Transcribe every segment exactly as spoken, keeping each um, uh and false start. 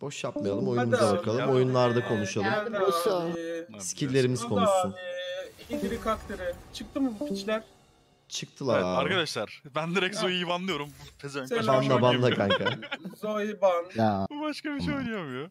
boş yapmayalım. Oyunumuza Hadi bakalım. abi. Oyunlarda konuşalım. Geldim. Skill'lerimiz Hadi konuşsun. abi. İdiri kaktiri. Çıktı mı bu piçler? Çıktılar Evet abi. arkadaşlar ben direkt Ha. Zoe'yi banlıyorum. Bu pezevenk Selam. başka bir şey Banda banda oynayamıyor. kanka. Zoe ban. Ya Bu başka bir şey oynayamıyor.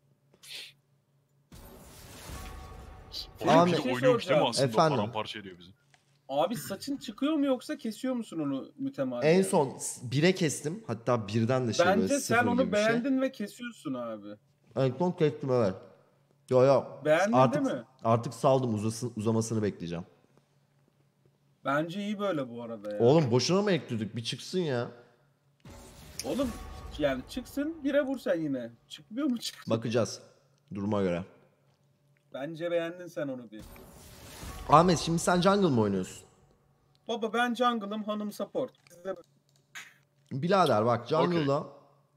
Abi, Abi, bir bir şey oynuyormuş değil mi soracağım. aslında? Efendim? Paramparça ediyor bizi. Abi saçın çıkıyor mu yoksa kesiyor musun onu mütemadi? En son bire kestim. Hatta birden de şey böyle Bence sıfır sen onu gibi bir şey. beğendin ve kesiyorsun abi. En son kestim evet. Yo yo. Beğendin artık, değil mi? Artık saldım uzasın, uzamasını bekleyeceğim. Bence iyi böyle bu arada ya. Oğlum boşuna mı ekledik? Bir çıksın ya. Oğlum yani çıksın bire vur sen yine. Çıkmıyor mu çık? Bakacağız. Duruma göre. Bence beğendin sen onu bir. Ahmet şimdi sen jungle mı oynuyorsun? Baba ben jungle'ım, hanım support. Size... Birader bak jungle'da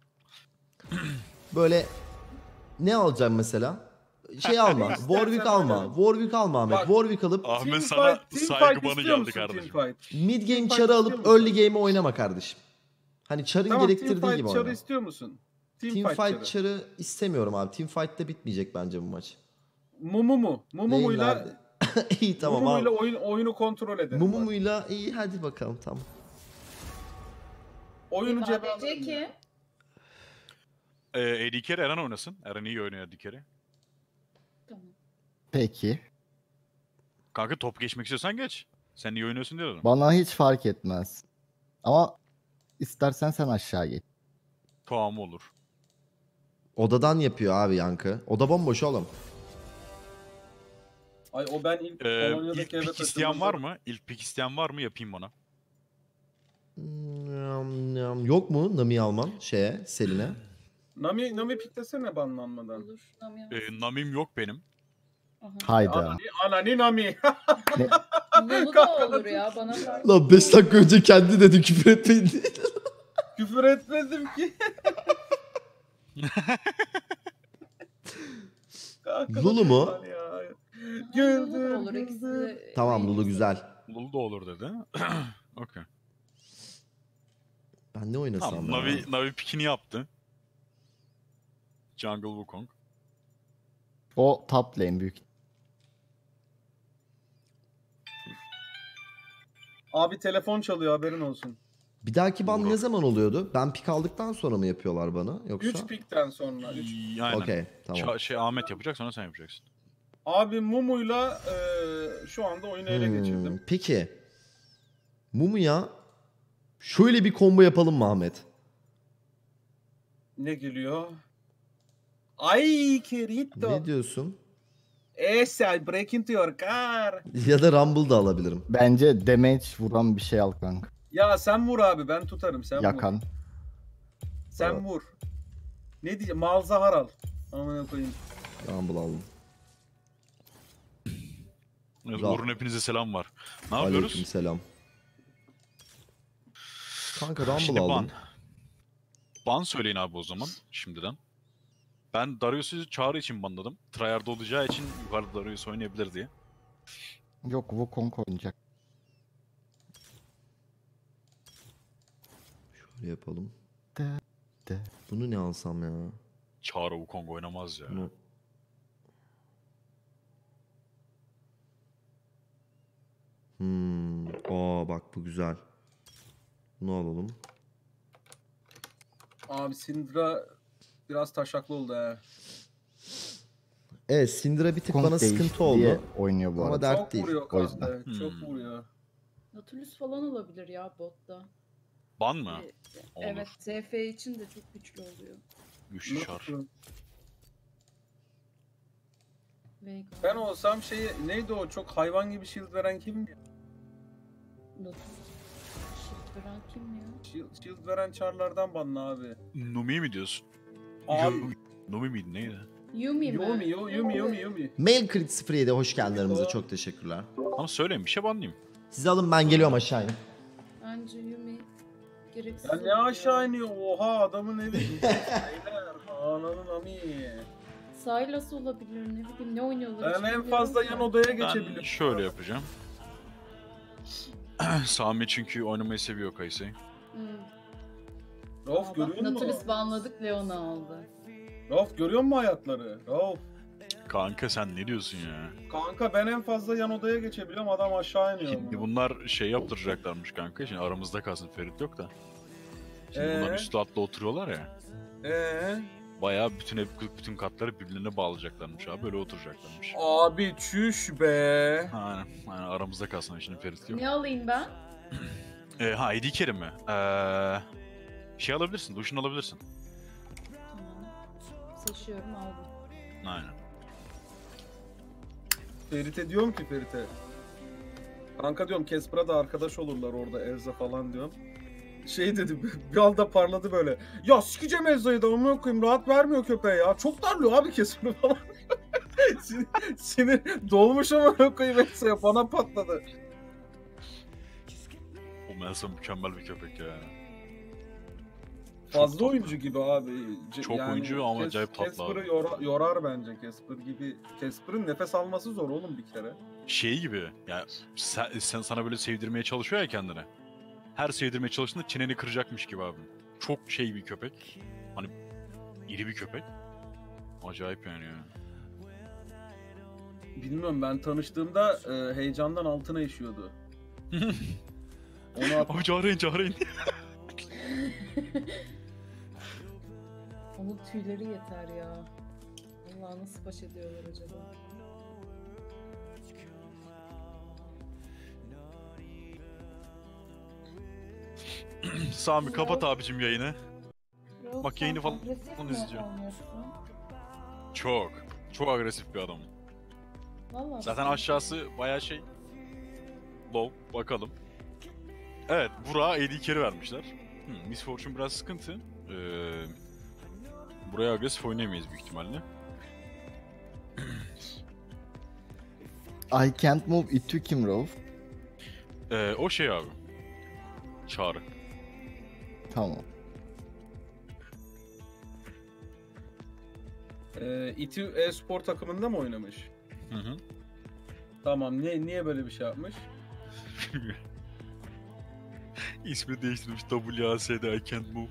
böyle ne alacağım mesela? Şey alma. İstersen Warwick alma. oynarım. Warwick alma Ahmet. Bak. Warwick alıp Ahmet Team sana fight, team saygı fight banı istiyor geldi musun, kardeşim. team fight? mid game Team çarı fight alıp istiyor musun? early game'i oynama kardeşim. Hani çarın Tamam, gerektirdiği team gibi fight çarı oyna. istiyor musun? Team, Team fight, fight çarı. çarı istemiyorum abi. Team fight'ta bitmeyecek bence bu maç. Mumu mu? Mumumu'yla Lane'lerde. İyi tamam Mumumu'yla abi. oyun, oyunu kontrol edelim. bak. Mumumu'yla iyi hadi bakalım tamam. Oyunu cebe A D C ki. Ee, A D carry Eren oynasın. Eren iyi oynuyor A D carry. Tamam. peki. Kanka top geçmek istiyorsan geç. Sen iyi oynuyorsun diyorum. Bana hiç fark etmez. Ama istersen sen aşağı geç. Tamam olur. Odadan yapıyor abi yankı. Oda bomboş oğlum. Ay o ben ilk Ee, Polonya'daki ilk eve pick isteyen var taşındığımda- mı? İlk pick isteyen var mı? Yapayım bana. Hmm, Yok mu Nami Alman şeye Selin'e? Nami, Nami piklesene banlanmadan. Olur. Nami Ee, Namim yok benim. Aha. Hayda. Anani, anani Nami. Lulu da olur ya bana fark. Lan beş dakika önce kendi dedi küfür etmeyin diye. Küfür etmedim ki. Kanka, Lulu mu? lan ya. Lulu Güldür, da olur. ikisi güldür. de- Tamam Lulu güzel. Lulu da olur dedi. Okey. Ben ne oynasam Tamam, ya? Navi, Navi pickini yaptı. Jungle Wukong. O top lane büyük. Abi telefon çalıyor haberin olsun. Bir dahaki ban Doğru. ne zaman oluyordu? Ben pik aldıktan sonra mı yapıyorlar bana yoksa? üç pikten sonra. üç. İyi, Aynen. Okey tamam. Ça- şey Ahmet yapacak sonra sen yapacaksın. Abi Mumu'yla e, şu anda oyunu ele Hmm, geçirdim. Peki. Mumu'ya şöyle bir combo yapalım mı Ahmet? Ne geliyor? Ay Kirito. Ne diyorsun? Esa break into your car. Ya da Rumble da alabilirim. Bence damage vuran bir şey al kanka. Ya sen vur abi ben tutarım sen vur. Yakan. Sen Evet. vur. Ne diyeceğim? Malzahar al. Amına koyayım. Rumble aldım. Evet, Bravo. Uğur'un hepinize selam var. Ne yapıyoruz? Aleykümselam. Kanka Rumble Şimdi ban. aldım. Ban söyleyin abi o zaman şimdiden. Ben Darius'u Çağrı için banladım. Tryhard olacağı için yukarıda Darius oynayabilir diye. Yok Wukong oynayacak. Şöyle yapalım. De, de. Bunu ne alsam ya? Çağrı Wukong oynamaz ya. Bunu... Hmm. Aa bak bu güzel. Bunu alalım. Abi Syndra biraz taşaklı oldu ha. Evet Syndra bir tık Wukong bana değişti sıkıntı oldu. diye oynuyor bu Ama arada. dert Çok değil. vuruyor o yüzden. kanka. Çok Hmm. vuruyor. Nautilus falan olabilir ya botta. Ban mı? Ee, Olur. Evet T F için de çok güçlü oluyor. Güçlü çar. Veigar. Ben olsam şey neydi o çok hayvan gibi shield veren kim? Nautilus. Shield veren kim ya? Shield, shield veren çarlardan banla abi. Numi mi diyorsun? Abi. Yo- Numi miydi neydi? Yumi mi? Yumi, Yumi, Yumi, Yumi, Yumi. Mail Crit sıfır yedi hoş geldin aramıza. O- Çok teşekkürler. Ama söyleyin bir şey banlayayım. Siz alın ben geliyorum aşağıya. Bence Yumi gereksiz. Ya ne oluyor. aşağı iniyor? Oha adamın evi. Beyler, ananın ami. Sylas olabilir ne bileyim ne oynuyorlar. Ben hiç en bilmiyorum fazla ki. yan odaya Ben geçebilirim. şöyle yapacağım. Sami çünkü oynamayı seviyor Kayse'yi. Hmm. Rauf Aa, bak, görüyor musun? Nautilus banladık Leona aldı. Rauf görüyor musun hayatları? Rauf. Kanka sen ne diyorsun ya? Kanka ben en fazla yan odaya geçebiliyorum, adam aşağı iniyor. Şimdi bunlar şey yaptıracaklarmış kanka. Şimdi aramızda kalsın, Ferit yok da. Şimdi bunlar Ee? üstü atla oturuyorlar ya. Eee? Bayağı bütün ev, bütün katları birbirine bağlayacaklarmış abi. Böyle oturacaklarmış. Abi çüş be. Aynen, aynen aramızda kalsın, şimdi Ferit yok. Ne alayım ben? Ee, ha I D carry mi? Ee, şey alabilirsin, duşunu alabilirsin. Tamam. Seçiyorum aldım. Aynen. Ferit'e diyorum ki Ferit'e. Kanka diyorum Casper'a da arkadaş olurlar orada Erza falan diyorum. Şey dedi bir anda parladı böyle. Ya sikeceğim Erza'yı da amına koyayım, rahat vermiyor köpeğe ya. Çok darlıyor abi Casper'ı falan. sinir, sinir dolmuş amına koyayım Erza'ya, bana patladı. O Melsa mükemmel bir köpek ya. Fazla tatlı. oyuncu gibi abi. C- Çok oyuncu ama acayip tatlı Casper'ı abi. yora- yorar bence Casper gibi. Casper'ın nefes alması zor oğlum bir kere. Şey gibi, ya sen, sen sana böyle sevdirmeye çalışıyor ya kendine. Her sevdirmeye çalıştığında çeneni kıracakmış gibi abi. Çok şey bir köpek. Hani iri bir köpek. Acayip yani ya. Bilmiyorum, ben tanıştığımda e, heyecandan altına işiyordu. Onu at- Abi Cahreyn Cahreyn. Onun tüyleri yeter ya. Allah nasıl baş ediyorlar acaba? Sami kapat abicim yayını. Yok, Bak, yayını sen falan agresif mi izliyor. oynuyorsun? Çok. Çok agresif bir adam. Vallahi Zaten sen- aşağısı bayağı şey. Low. Bakalım. Evet. Burak'a A D carry vermişler. Hmm, Miss Fortune biraz sıkıntı. Ee, buraya agresif oynayamayız büyük ihtimalle. I can't move it to kim Rauf? Ee, o şey abi. Çağrı. Tamam. e, İTÜ e-spor takımında mı oynamış? Hı hı. Tamam, niye niye böyle bir şey yapmış? İsmi değiştirmiş. W A S'de I can't move.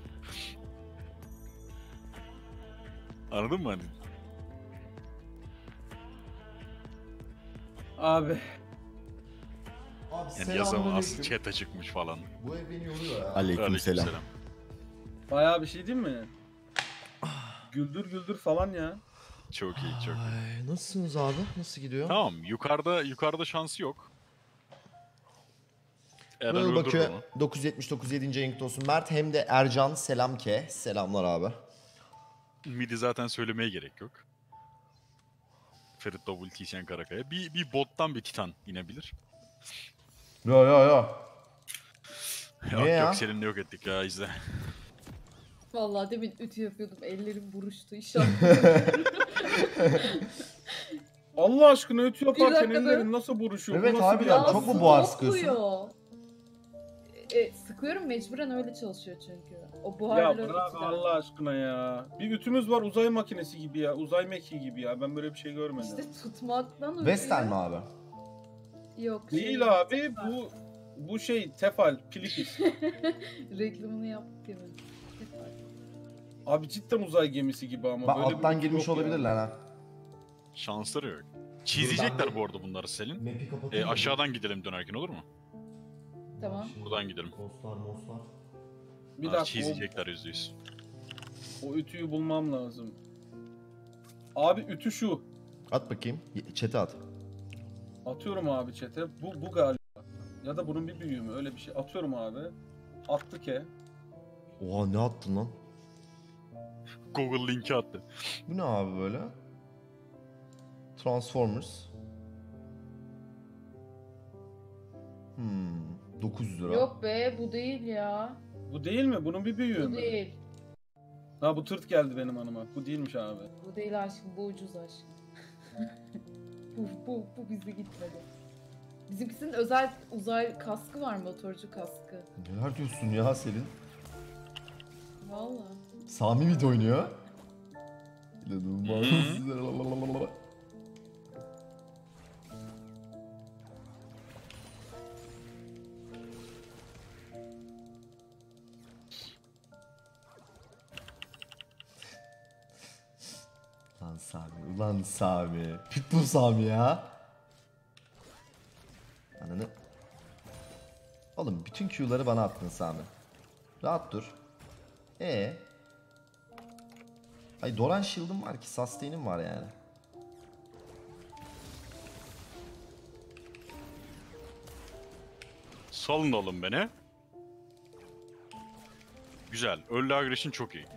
Anladın mı hani? Abi Abi Yani yazamı asıl selamünaleyküm. chat'e çıkmış falan. Bu ev beni yoruyor ya. Aleykümselam. bayağı bir şey değil mi? Güldür güldür falan ya. Çok iyi, çok iyi. Ay, nasılsınız abi? Nasıl gidiyor? Tamam, yukarıda yukarıda şansı yok. Eren öldürür Bakı onu. dokuz yüz yetmiş dokuz yedinci ayınkta olsun. Mert hem de Ercan selam ke. Selamlar abi. Midi zaten söylemeye gerek yok. Ferit Double T Karakaya. Bir, bir bottan bir titan inebilir. Yo yo yo. Yok Niye ya? yok, seninle yok ettik ya, izle. Vallahi demin ütü yapıyordum. Ellerim buruştu inşallah. Allah aşkına ötü Bir yaparken dakika ellerin nasıl buruşuyor? Evet Bu nasıl abi bir ya, adam? çok mu su buhar dokuyor. sıkıyorsun? E, sıkıyorum, mecburen öyle çalışıyor çünkü. O Ya buharlı bırak ütüden. Allah aşkına ya. Bir ütümüz var uzay makinesi gibi ya. Uzay mekiği gibi ya. Ben böyle bir şey görmedim. İşte tutmaktan oluyor. Vestel mi abi? Yok. şey, Değil abi, bu bu şey tefal, pilipis. Reklamını yaptık ya. Tefal. Abi cidden uzay gemisi gibi ama. Bak böyle bir alttan ütü girmiş yok ya. olabilirler ha. Şansları yok. Çizecekler bu arada bunları Selin. Map'i E, kapatayım. aşağıdan gidelim dönerken, olur mu? Tamam. Buradan gidelim. Kostlar moslar. Bir Ha, dakika çizecekler yüzde yüz. o, o ütüyü bulmam lazım. Abi ütü şu. At bakayım. Y- Chat'e at. Atıyorum abi chat'e. Bu, bu galiba. Ya da bunun bir büyüğü mü? Öyle bir şey. Atıyorum abi. Attı ke. Oha ne attın lan? Google linki attı. Bu ne abi böyle? Transformers. Hmm. dokuz yüz lira. Yok be, bu değil ya. Bu değil mi? Bunun bir büyüğü Bu mü? değil. Ha bu tırt geldi benim hanıma. Bu değilmiş abi. Bu değil aşkım, bu ucuz aşkım. bu, bu, bu bizi gitmedi. Bizimkisinin özel uzay kaskı var, motorcu kaskı. Neler diyorsun ya Selin? Vallahi. Sami mid oynuyor. İnanılmaz. Ulan Sami, ulan Sami. Pitbull Sami ya. Ananı. Oğlum bütün Q'ları bana attın Sami. Rahat dur. E. Ay Doran Shield'ım var ki, sustain'im var yani. Salın oğlum beni. Güzel. Early aggression çok iyi.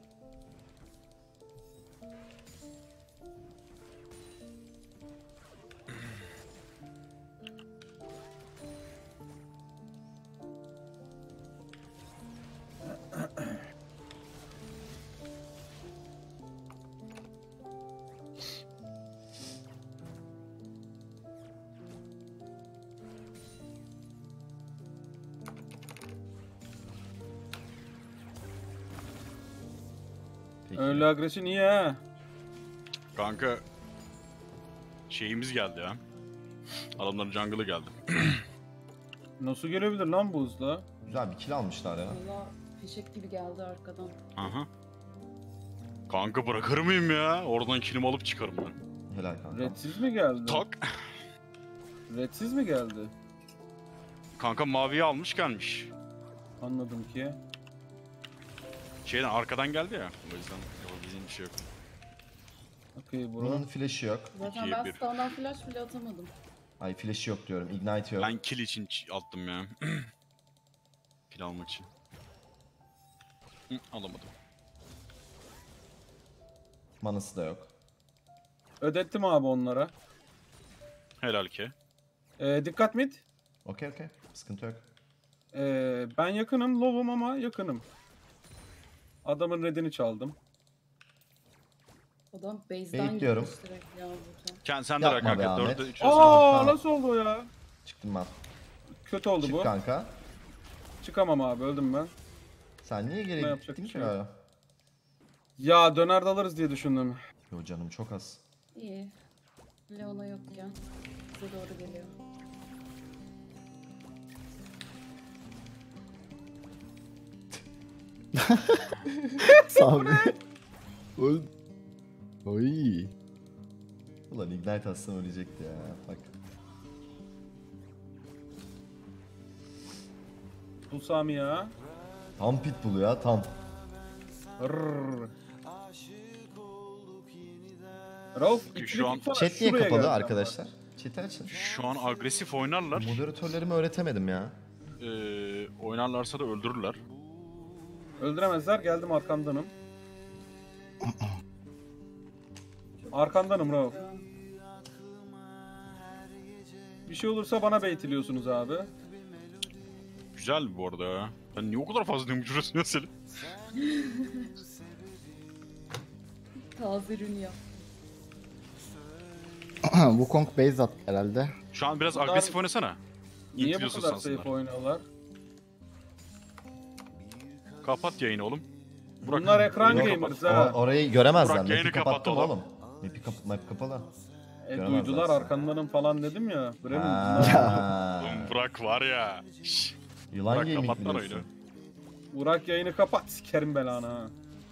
Peki. Öyle agresyon iyi ha. Kanka şeyimiz geldi ya. Adamların jungle'ı geldi. Nasıl gelebilir lan bu hızla? Güzel bir kill almışlar ya. Valla fişek gibi geldi arkadan. Aha. Kanka bırakır mıyım ya? Oradan kilimi alıp çıkarım ben. Helal kanka. Redsiz mi geldi? Tak. Redsiz mi geldi? Kanka maviyi almış gelmiş. Anladım ki. Şeyden arkadan geldi ya. O yüzden yapabileceğim bir şey yok. Okey Bunun bro. flash'ı yok. Zaten İkiye ben bir. standart flash bile atamadım. Ay flash'ı yok diyorum. Ignite yok. Ben kill için ç- attım ya. Kill almak için. Hı, alamadım. Manası da yok. Ödettim abi onlara. Helal ki. Ee, dikkat mid. Okey okey. Sıkıntı yok. Ee, ben yakınım, low'um ama yakınım. Adamın redini çaldım. Adam base'den Bekliyorum. gitmiş direkt ya burada. Ken sen de Yapma kanka. be Ahmet. dörde üç Aa tamam. nasıl oldu o ya? Çıktım ben. Kötü oldu Çık bu. kanka. Çıkamam abi, öldüm ben. Sen niye Ne geri yapacak gittin bir ki şey yok. öyle? Ya döner de alırız diye düşündüm. Yo canım çok az. İyi. Leona yok ya. Bize doğru geliyor. Sami. Oy. Oy. Ulan Ignite atsam ölecekti ya. Bak. Bu Sami ya. Tam pitbull ya tam. Rrrr. Rauf, Çünkü ikili şu an tutsana, Chat niye şuraya kapalı geldi arkadaşlar? Chat'i açın. Şu an agresif oynarlar. Moderatörlerimi öğretemedim ya. Ee, oynarlarsa da öldürürler. ama. Öldüremezler, geldim arkandanım. Arkandanım Rauf. Bir şey olursa bana beytiliyorsunuz abi. Güzel bu arada ya. Ben niye o kadar fazla dönmüşürsün ya seni? Taze ürün ya. Wukong base at herhalde. Şu an biraz Bunlar- agresif oynasana. Niye bu İntiliyorsun kadar sansınlar. safe oynuyorlar? Kapat yayını oğlum. Burak, Bunlar ekran yayını gamers kapat. ha. O, orayı göremezler. Burak, yayını Map'i kapattım kapat oğlum. Map'i kap map kapalı. E, Göremezler duydular seni. arkandanım falan dedim ya. Bremen Ha. bunlar. Oğlum Burak var ya. Şşş. Yılan Burak, gaming kapat lan biliyorsun. oyunu. Burak yayını kapat, sikerim belanı ha.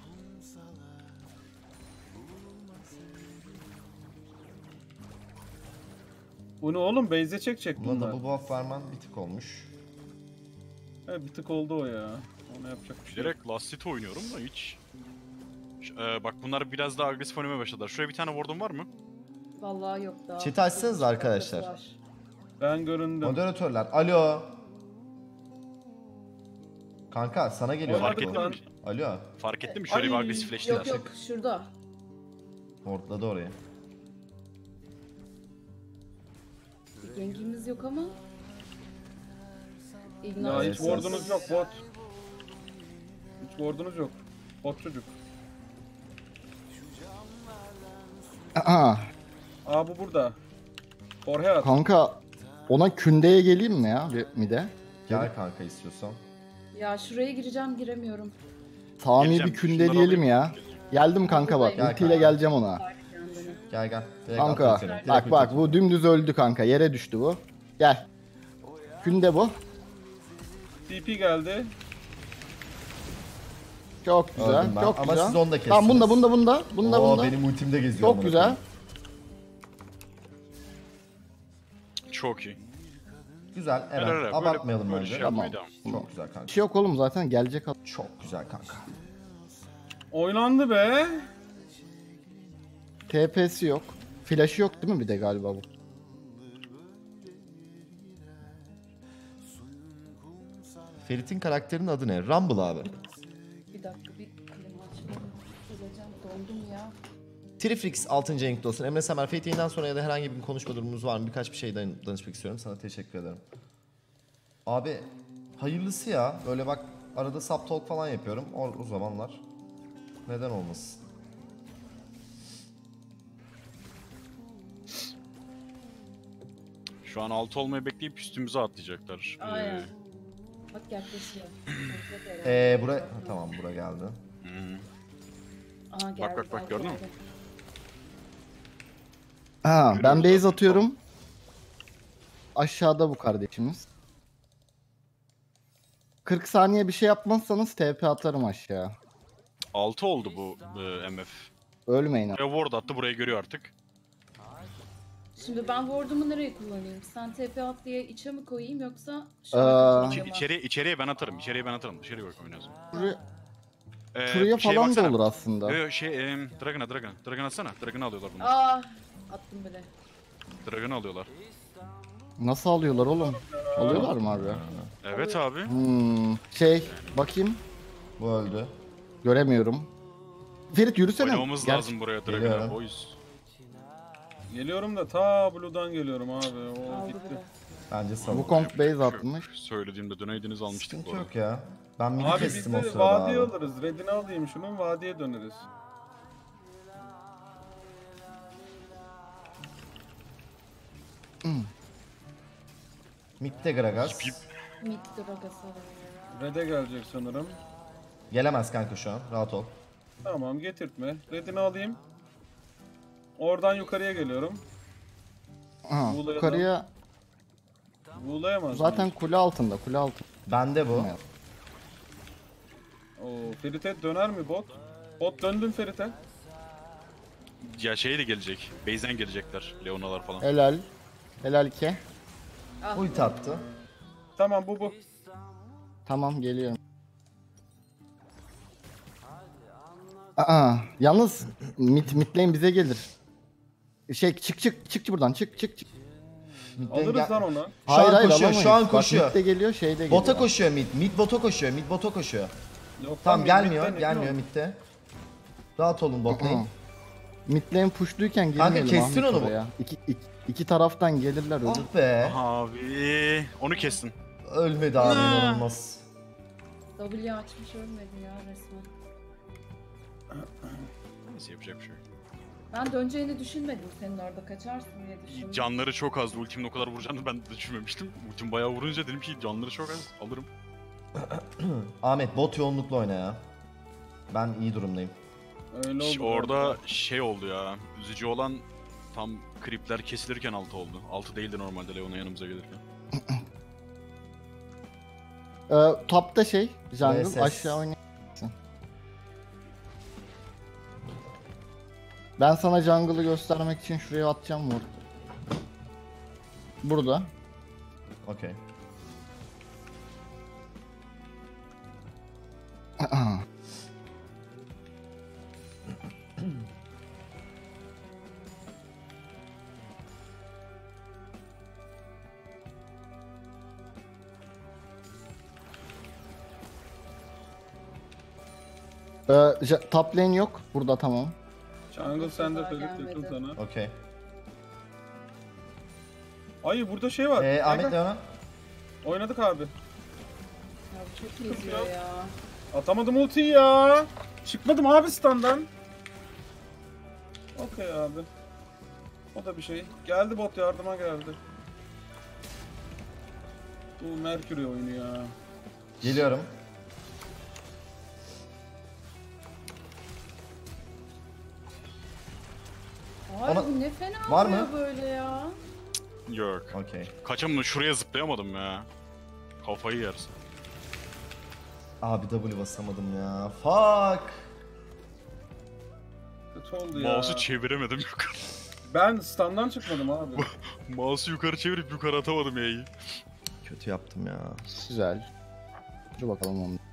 Bu ne oğlum, base'e çekecek Buna bunlar. double buff vermen bir tık olmuş. He, bir tık oldu o ya. Ona yapacak bir şey yok. Direkt Last Hit oynuyorum da hiç. Ş- ee, bak bunlar biraz daha agresif oynamaya başladılar. Şuraya bir tane ward'um var mı? Vallahi yok daha. Chat'i açsanız Dokuz arkadaşlar. dakikası var. Ben göründüm. Moderatörler. Alo. Kanka sana geliyor. Oynadık Fark bak ettin bu. lan. mi? Alo. Fark ettin mi? Şöyle bir Ay, agresif Yok flash'ler. yok şurada. Hortladı orayı. Gengimiz yok ama. Ya Ignite. hiç Evet, ward'unuz yok bot. Hiç ward'unuz yok. Bot çocuk. Aa, Aa bu burada. Jorge at. kanka ona kündeye geleyim mi ya bir mide? Gel kanka istiyorsan. Ya şuraya gireceğim giremiyorum. Sami'yi Geleceğim, bir şunları kündeleyelim alayım. ya. Geldim kanka bak. Gel Ultiyle kanka. geleceğim ona. Bak kendini. Gel gel. Direkt Kanka atın seni. Direkt bak bak ulti. bu dümdüz öldü kanka. Yere düştü bu. Gel. Künde bu. T P geldi. Çok güzel. Öldüm ben. Çok Ama güzel. siz onu da kestiniz. Tamam bunda bunda bunda. Bunda Oo, bunda. benim ultimde geziyor. Çok amına güzel. koyayım. Çok iyi. Güzel Eren. Helal, helal. Abartmayalım Böyle- böyle bence. şey yapmaya devam. Çok güzel kanka. Bir şey yok oğlum zaten gelecek. al- Çok güzel kanka. Oynandı be. T P'si yok. Flash'ı yok değil mi bir de galiba bu? Ferit'in karakterinin adı ne? Rumble abi. Bir dakika bir klima açayım. Kızacağım. Dondum ya. Trifrix altıncı renkli olsun. Emre Semer, Ferit yayından sonra ya da herhangi bir konuşma durumumuz var mı? Birkaç bir şey dan- danışmak istiyorum. Sana teşekkür ederim. Abi hayırlısı ya. Böyle bak arada sub talk falan yapıyorum. O, o zamanlar. Neden olmasın? Şu an altı olmayı bekleyip üstümüze atlayacaklar. Ee, Aynen. Bak yaklaşıyor. Yaklaşıyor. Eee buraya... Ha, tamam buraya geldi. hı. Aha, geldi, bak, bak, geldi, gördün mü? geldi. Ha, ben Görüyoruz base zaten. atıyorum. Aşağıda bu kardeşimiz. kırk saniye bir şey yapmazsanız T P atarım aşağı. altı oldu bu e, M F. Ölmeyin ama. Buraya ward attı, burayı görüyor artık. Şimdi ben ward'umu nereye kullanayım? Sen T P at diye içe mi koyayım yoksa Ee, şuraya İçi, mı? içeriye, içeriye ben atarım, içeriye ben atarım. Dışarıya bak oynayalım. Şuraya, Ee, şuraya şeye falan da baksana. olur aslında. Yo, yo, şey, e, Dragon'a, Dragon'a. Dragon atsana. Dragon'ı alıyorlar bunlar. Aa, attım bile. Dragon'ı alıyorlar. Nasıl alıyorlar oğlum? Alıyorlar mı abi? Evet abi. Hmm, şey bakayım. Bu öldü. Göremiyorum. Ferit yürüsene. Oynamamız Gerçi- lazım buraya Dragon'a Geliyorum. boys. Geliyorum da ta Blue'dan geliyorum abi. O Aldı gitti. bile. Bence savun. Wukong base atmış. Söylediğimde döneydiniz almıştık Sıkıntı bu arada. yok ya. Ben mini Abi biz kestim o de sırada vadiye abi. alırız. Red'ini alayım şunun vadiye döneriz. Mid'de Gragas. Mid dragası var. Red'e gelecek sanırım. Gelemez kanka şu an. Rahat ol. Tamam getirtme. Red'ini alayım. Oradan yukarıya geliyorum. Aha, Muğla'ya yukarıya Vuğlayamaz zaten kule altında kule altında. Bende bu. Evet. Oo, Ferit'e döner mi bot? Bot döndün Ferit'e. Ya şey de gelecek. Base'den gelecekler. Leonalar falan. Helal. Helal ki. Ah, Ulti attı. Tamam bu bu. Tamam geliyorum. Aa, yalnız mid, mid lane bize gelir. Şey çık çık çık buradan çık çık çık. Mid'den Alırız gel- lan onu. Şu an koşuyor, şu alamayız. an Bak, koşuyor. mid de geliyor şey de geliyor. Bota koşuyor mid. Mid bota koşuyor. Mid bota koşuyor. Yok, Tamam lan, gelmiyor. midden Gelmiyor iniyor. midde. Rahat olun bot lane. Hı. Mid lane pushluyken Kanka, girmeyelim kestin Ahmet onu bu. oraya. İki, iki, iki taraftan gelirler ölür. Ah be. Abi onu kestin. Ölmedi abi Ne? inanılmaz. W açmış ölmedi ya resmen. Neyse yapacak bir şey yok. Ben döneceğini düşünmedim senin orada kaçarsın diye düşündüm. Canları çok azdı. Ultimin o kadar vuracağını ben de düşünmemiştim. Ultim bayağı vurunca dedim ki canları çok az. Alırım. Ahmet bot yoğunlukla oyna ya. Ben iyi durumdayım. Öyle Ş- oldu. Orada şey oldu ya. Üzücü olan tam kripler kesilirken altı oldu. altı değildi normalde Leon'a yanımıza gelirken. Ee, topta şey jungle V S S. aşağı oynayacaksın. Ben sana jungle'ı göstermek için şuraya atacağım mı? Burada. Okey. Ee, ja- top lane yok. Burada tamam. Jungle sende Daha Ferit yakın gelmedi. sana. Okey. Ay burada şey var. Ee, Gel, Ahmet gel. Leon'a. Oynadık abi. Ya bu çok geziyor ya. Atamadım ultiyi ya. Çıkmadım abi standdan. Okey abi. O da bir şey. Geldi bot yardıma geldi. Bu Mercury oyunu ya. Geliyorum. Ay Ona- bu ne fena Var oluyor mı? böyle ya. Yok. Okey. Kaçamadım. Şuraya zıplayamadım ya. Kafayı yersin. Abi W basamadım ya. Fuck. Kötü oldu ya. Mouse'u çeviremedim yukarı. Ben standdan çıkmadım abi. Mouse'u yukarı çevirip yukarı atamadım yayı. Kötü yaptım ya. Güzel. Dur bakalım onu.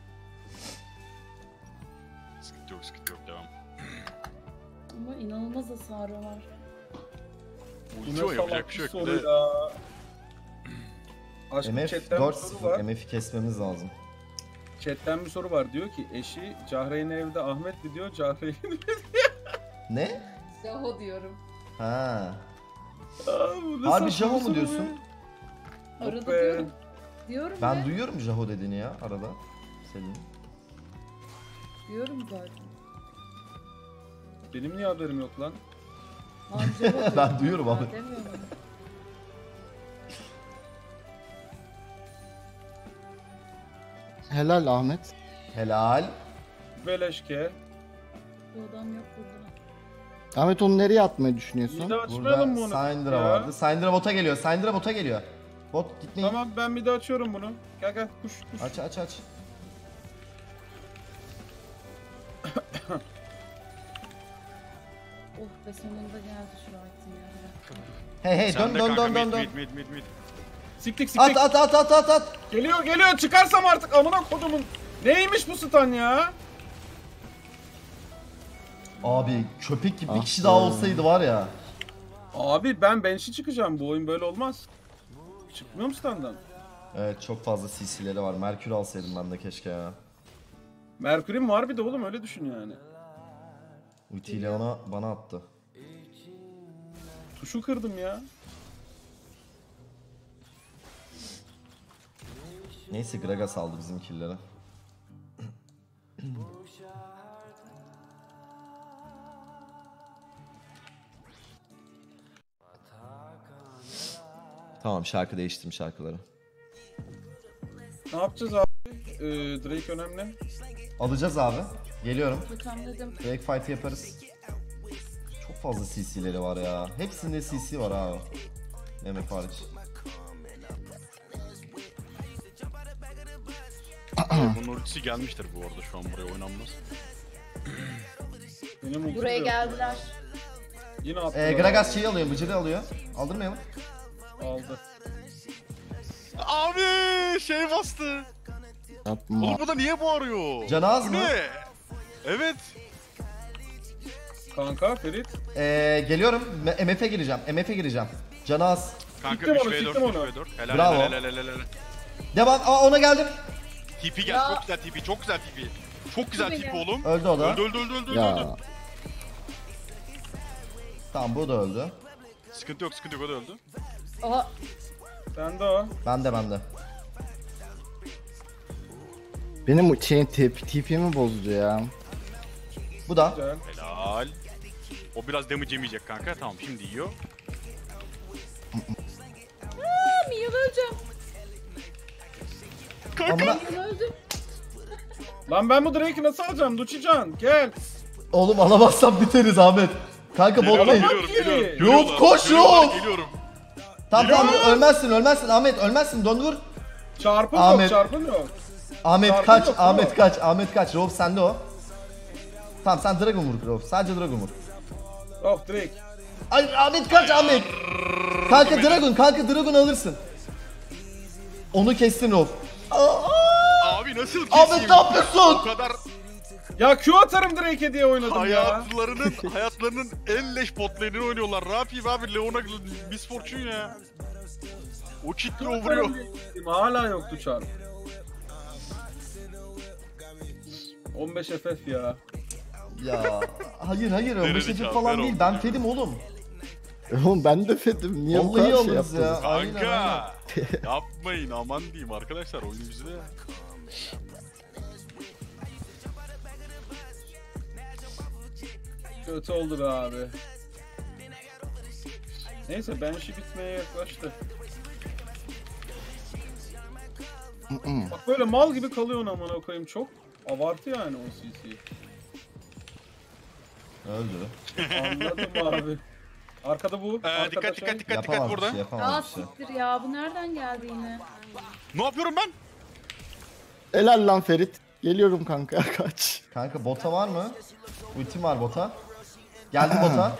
Sıkıntı yok, sıkıntı yok, devam. Ama inanılmaz hasarı var. Bu Ulti o, ne yapacak salak bir bir şey yok. soru Bir de ya. Aşkım M F chatten bir dört soru sıfır. var. M F'i kesmemiz lazım. Chatten bir soru var. Diyor ki eşi Cahreyn evde Ahmet mi diyor Cahreyn. Ne? Jaho diyorum. Ha. Aa, bu ne Harbi saçma Jaho bir mu soru diyorsun? be? Arada Yok be. diyorum. Diyorum Ben be. duyuyorum Jaho dediğini ya arada. Senin. Diyorum zaten. Benim niye haberim yok lan? Lan Jaho diyorum. Ben duyuyorum Ben abi. demiyorum onu. Helal Ahmet. Helal. Beleşke. Bu adam yok burada. Ahmet onu nereye atmayı Bir düşünüyorsun? de açmayalım mı onu? Burada Syndra ya? vardı. Syndra bota geliyor. Syndra bota geliyor. Bot gitmeyin. Tamam ben bir de açıyorum bunu. Gel gel kuş kuş. Aç aç aç. Oh be sonunda geldi şu item ya. Hey hey Sen dön de dön kanka dön dön mid, dön. mid, mid, mid, mid. Siktik siktik. At at at at at at. Geliyor geliyor çıkarsam artık amına kodumun. Neymiş bu stun ya? Abi köpek gibi bir Ah kişi be. daha olsaydı var ya. Abi ben bench'i çıkacağım. Bu oyun böyle olmaz. Çıkmıyor mu standdan? Evet çok fazla C C'leri var. Merkür alsaydım ben de keşke ya. Merkür'üm var bir de oğlum öyle düşün yani. Ultiyle ona bana attı. Tuşu kırdım ya. Neyse Gragas aldı bizim killleri. Tamam şarkı değiştirdim şarkıları. Ne yapacağız abi? Ee, Drake önemli. Alacağız abi. Geliyorum. Hocam dedim. Drake fight yaparız. Çok fazla C C'leri var ya. Hepsinde C C var abi. Mehmet hariç. Bunun ultisi gelmiştir bu arada, şu an buraya oynanmaz. Benim ultim Buraya yok. geldiler. Yine attı. Ee, Gragas şeyi alıyor, bıcırı alıyor. Aldırmayalım. Aldı. Abi şey bastı. Yapma. Oğlum bu da niye bağırıyor? Canı az Bu mı? ne? Evet. Kanka Ferit. Ee, geliyorum. M- MF'e gireceğim. M F'e gireceğim. Canı az. Kanka Siktim üç onu, v dört, siktim üç onu. v dört. Helal, Bravo. helal, helal, helal, helal. Devam. Aa ona geldim. T P gel, Ya. çok güzel T P, çok güzel T P. Çok güzel Beni. T P oğlum. Öldü o da. Öldü, öldü, öldü, öldü, öldü. Ya. Tamam bu da öldü. Sıkıntı yok, sıkıntı yok, o da öldü. Aha Sen de o. Bende bende. Benim o şeyin T P'mi bozdu ya. Bu da. Güzel. Helal. O biraz damage yemeyecek kanka. Tamam, şimdi yiyor. Mia öleceğim. Amına... Mia öldü. Lan ben bu Drake'i nasıl alacağım? Duçican gel. Oğlum alamazsam biteriz Ahmet. Kanka Geliyorum, botlayın. geliyorum, Ki. geliyorum. Yok, Geliyorlar, koş, geliyorlar, yok. Geliyorum. Tamam tamam ölmezsin ölmezsin Ahmet ölmezsin dön vur. Çarpım Ahmet. yok çarpım yok. Ahmet Çarpı kaç yok, Ahmet yok. kaç Ahmet kaç. Rob sende o. Tamam sen Dragon vur Rob. Sadece Dragon vur. Oh Drake. Ay Ahmet kaç Ahmet. Kanka Dragon kanka Dragon alırsın. Onu kestin Rob. Abi nasıl keseyim? Ahmet ne yapıyorsun? O kadar Ya Q atarım Drake'e diye oynadım ya. hayatlarının hayatlarının en leş bot lane'ini oynuyorlar. Ne yapayım abi, Leon'a Miss Fortune ya. O kitle o vuruyor. Hala yoktu çarp. on beş F F ya. Ya hayır hayır Nerede öyle şey çal, falan ver değil. oldu Ben ya. Fedim oğlum. Oğlum ben de fedim. Niye bu Vallahi kadar şey alırız yaptınız? ya. Aynen, Kanka. Yapmayın, aman diyeyim arkadaşlar, oyun bizde. Kötü oldu be abi. Neyse ben işi bitmeye yaklaştı. Mm-mm. Bak böyle mal gibi kalıyorsun amına koyayım, çok abartı yani o C C. Öldü. Anladım abi. Arkada bu. Ee, arkada dikkat şey. dikkat dikkat dikkat Yapamaz bir burada. şey Aa yapamaz bir şey. siktir ya bu nereden geldi yine? Ne yapıyorum ben? Helal lan Ferit. Geliyorum kanka kaç. Kanka bota var mı? Ultim var bota. Geldi bota.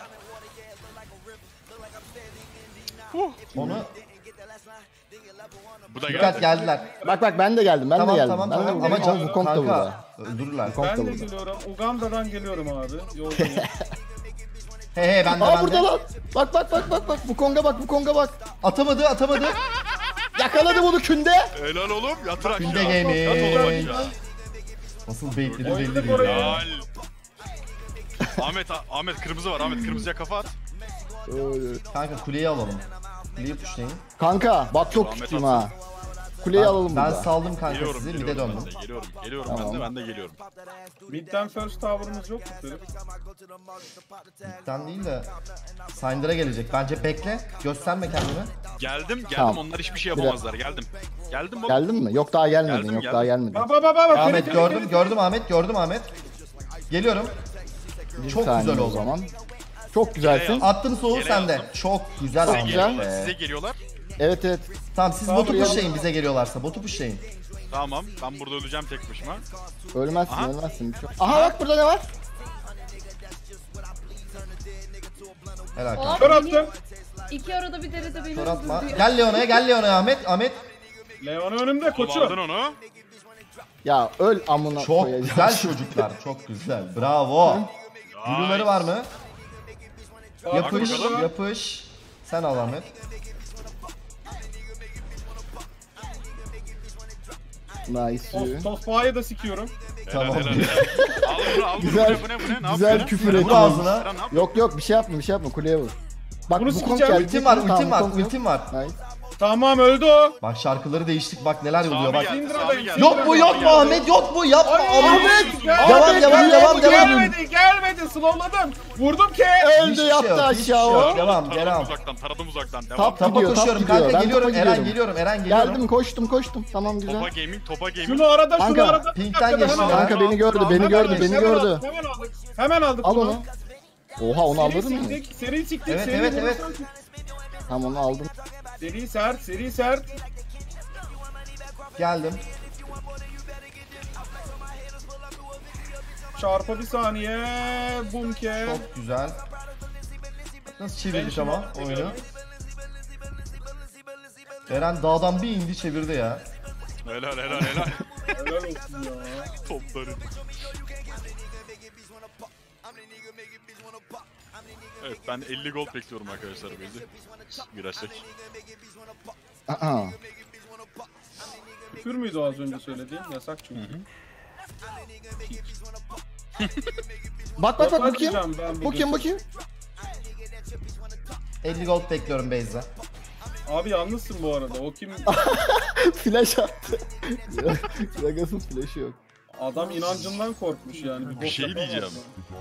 Onu Bu da dikkat geldi. geldiler. Bak bak ben de geldim ben Tamam de geldim. tamam ben de tamam buradayım. ama can Wukong da burada. kanka öldürürler. Wukong Ben da de burada. geliyorum. Uganda'dan geliyorum abi. Yoldayım. He he ben de Aa ben burada de. lan. Bak bak bak bak bak Wukong'a bak Wukong'a bak. Atamadı atamadı. Yakaladım onu künde. Helal oğlum yatır aşağı. Günde Yat oğlum gaming. aşağı. Nasıl baitledim Oynadık belli değil orayı. ya. Helal. Ahmet Ahmet kırmızı var. Ahmet kırmızıya kafa at. Kanka kuleyi alalım. Kuleyi pushlayın. Kanka bak çok Ahmet küçüğüm atsın. ha. Kuleyi alalım Ben burada. saldım kanka Geliyorum. sizi bir de Geliyorum döndüm. ben de. Geliyorum. Geliyorum Tamam. ben de. Ben de geliyorum. Mid'den first tower'ımız yok mu Ferit? Mid'den değil de Syndra'a gelecek. Bence bekle. Gösterme kendini. Geldim. Geldim. Tamam. Onlar hiçbir şey yapamazlar. Geldim. Geldim oğlum. Geldin mi? Yok daha gelmedin. Geldim, Yok geldim. daha gelmedin. Bak bak bak bak. Ahmet Ferit, gördüm Ferit, gördüm Ahmet gördüm Ahmet. Geliyorum. Bir Çok saniye güzel o oldu. zaman. Çok güzelsin. Attım soğuğu Yere sende. yazdım. Çok güzel Size Ahmet geliyorlar. be. Size geliyorlar. Evet evet. Tamam siz Tamam, botu ya. pushlayın bize geliyorlarsa. Botu pushlayın. Tamam. Ben burada öleceğim tek başıma. Ölmezsin Aha. ölmezsin. Bir şey- Aha bak burada ne var? Helal kanka. Abi Kör beni attım. iki arada bir derede beni Kör atma. öldürdü. Gel Leona'ya gel Leona'ya Ahmet. Ahmet. Leon önümde Oğlum koçum. aldın onu. Ya öl amına Çok koyacağım. güzel çocuklar. Çok güzel. Bravo. Yürüleri var mı? Yapış, bakalım. yapış. Sen al Ahmet. Nice. Tos- Tosbağa'yı da sikiyorum. Tamam. Helal, helal, helal. Al bunu al bunu. Güzel- Bu ne bu ne? Bu ne? Ne Güzel yapıyor? küfür Vur ettim. ağzına. Eren ne yapıyor? Yok yok bir şey yapma bir şey yapma kuleye vur. Bak Bunu bu kong sikeceğim. geldi. Ultim var, Tamam, ultim var, Wukong yok. ultim var. Nice. Tamam öldü o. Bak şarkıları değiştik. Bak neler oluyor Sami bak. geldi. Sindiradayım, Sami geldi. Yok bu yok mu Ahmet? Yok bu yapma Ay, Ahmet. gelmedi, Devam, devam, devam, devam. Gelmedi gelmedi slowladım. Vurdum ki. Öldü Hiçbir şey yaptı yok, hiçbir şey aşağı yok. o. Devam, Taradım devam. uzaktan. Taradım uzaktan. Devam. Tap Tapa gidiyor, tap koşuyorum gidiyor. kanka Ben geliyorum topa Eren gidiyorum. geliyorum Eren geliyorum. Geldim koştum koştum tamam güzel. Topa gaming. Topa gaming. Şunu arada şunu Kanka, arada. Pink'ten Hemen geçti aldık, ya. Kanka beni gördü beni hemen gördü aldık, beni hemen gördü. aldık, Hemen aldık. Hemen aldık Al bunu. onu. Oha onu Seri aldın mı? siktik, seri siktik, Evet, seri evet, vurursak- evet. Tamam onu aldım. Seri sert, seri sert. Geldim. Çarpa bir saniye. Bumke. Çok güzel. Nasıl çevirdik Ben ama şunu oyunu? seviyorum. Eren dağdan bir indi çevirdi ya. Helal helal helal. Helal olsun ya. Topları. Evet ben elli gold bekliyorum arkadaşlar bizi. Girersek. Aa. Küfür müydü o az önce söylediğim? Yasak çünkü. Bak bak bak Yasak bu kim? diyeceğim ben bir Bu gün. kim bu kim? elli gold bekliyorum Beyza. Abi yalnızsın bu arada. O kim? Flash attı. Gragas'ın flash'ı yok. Adam inancından korkmuş yani. Bir bok şey yapamaz. diyeceğim.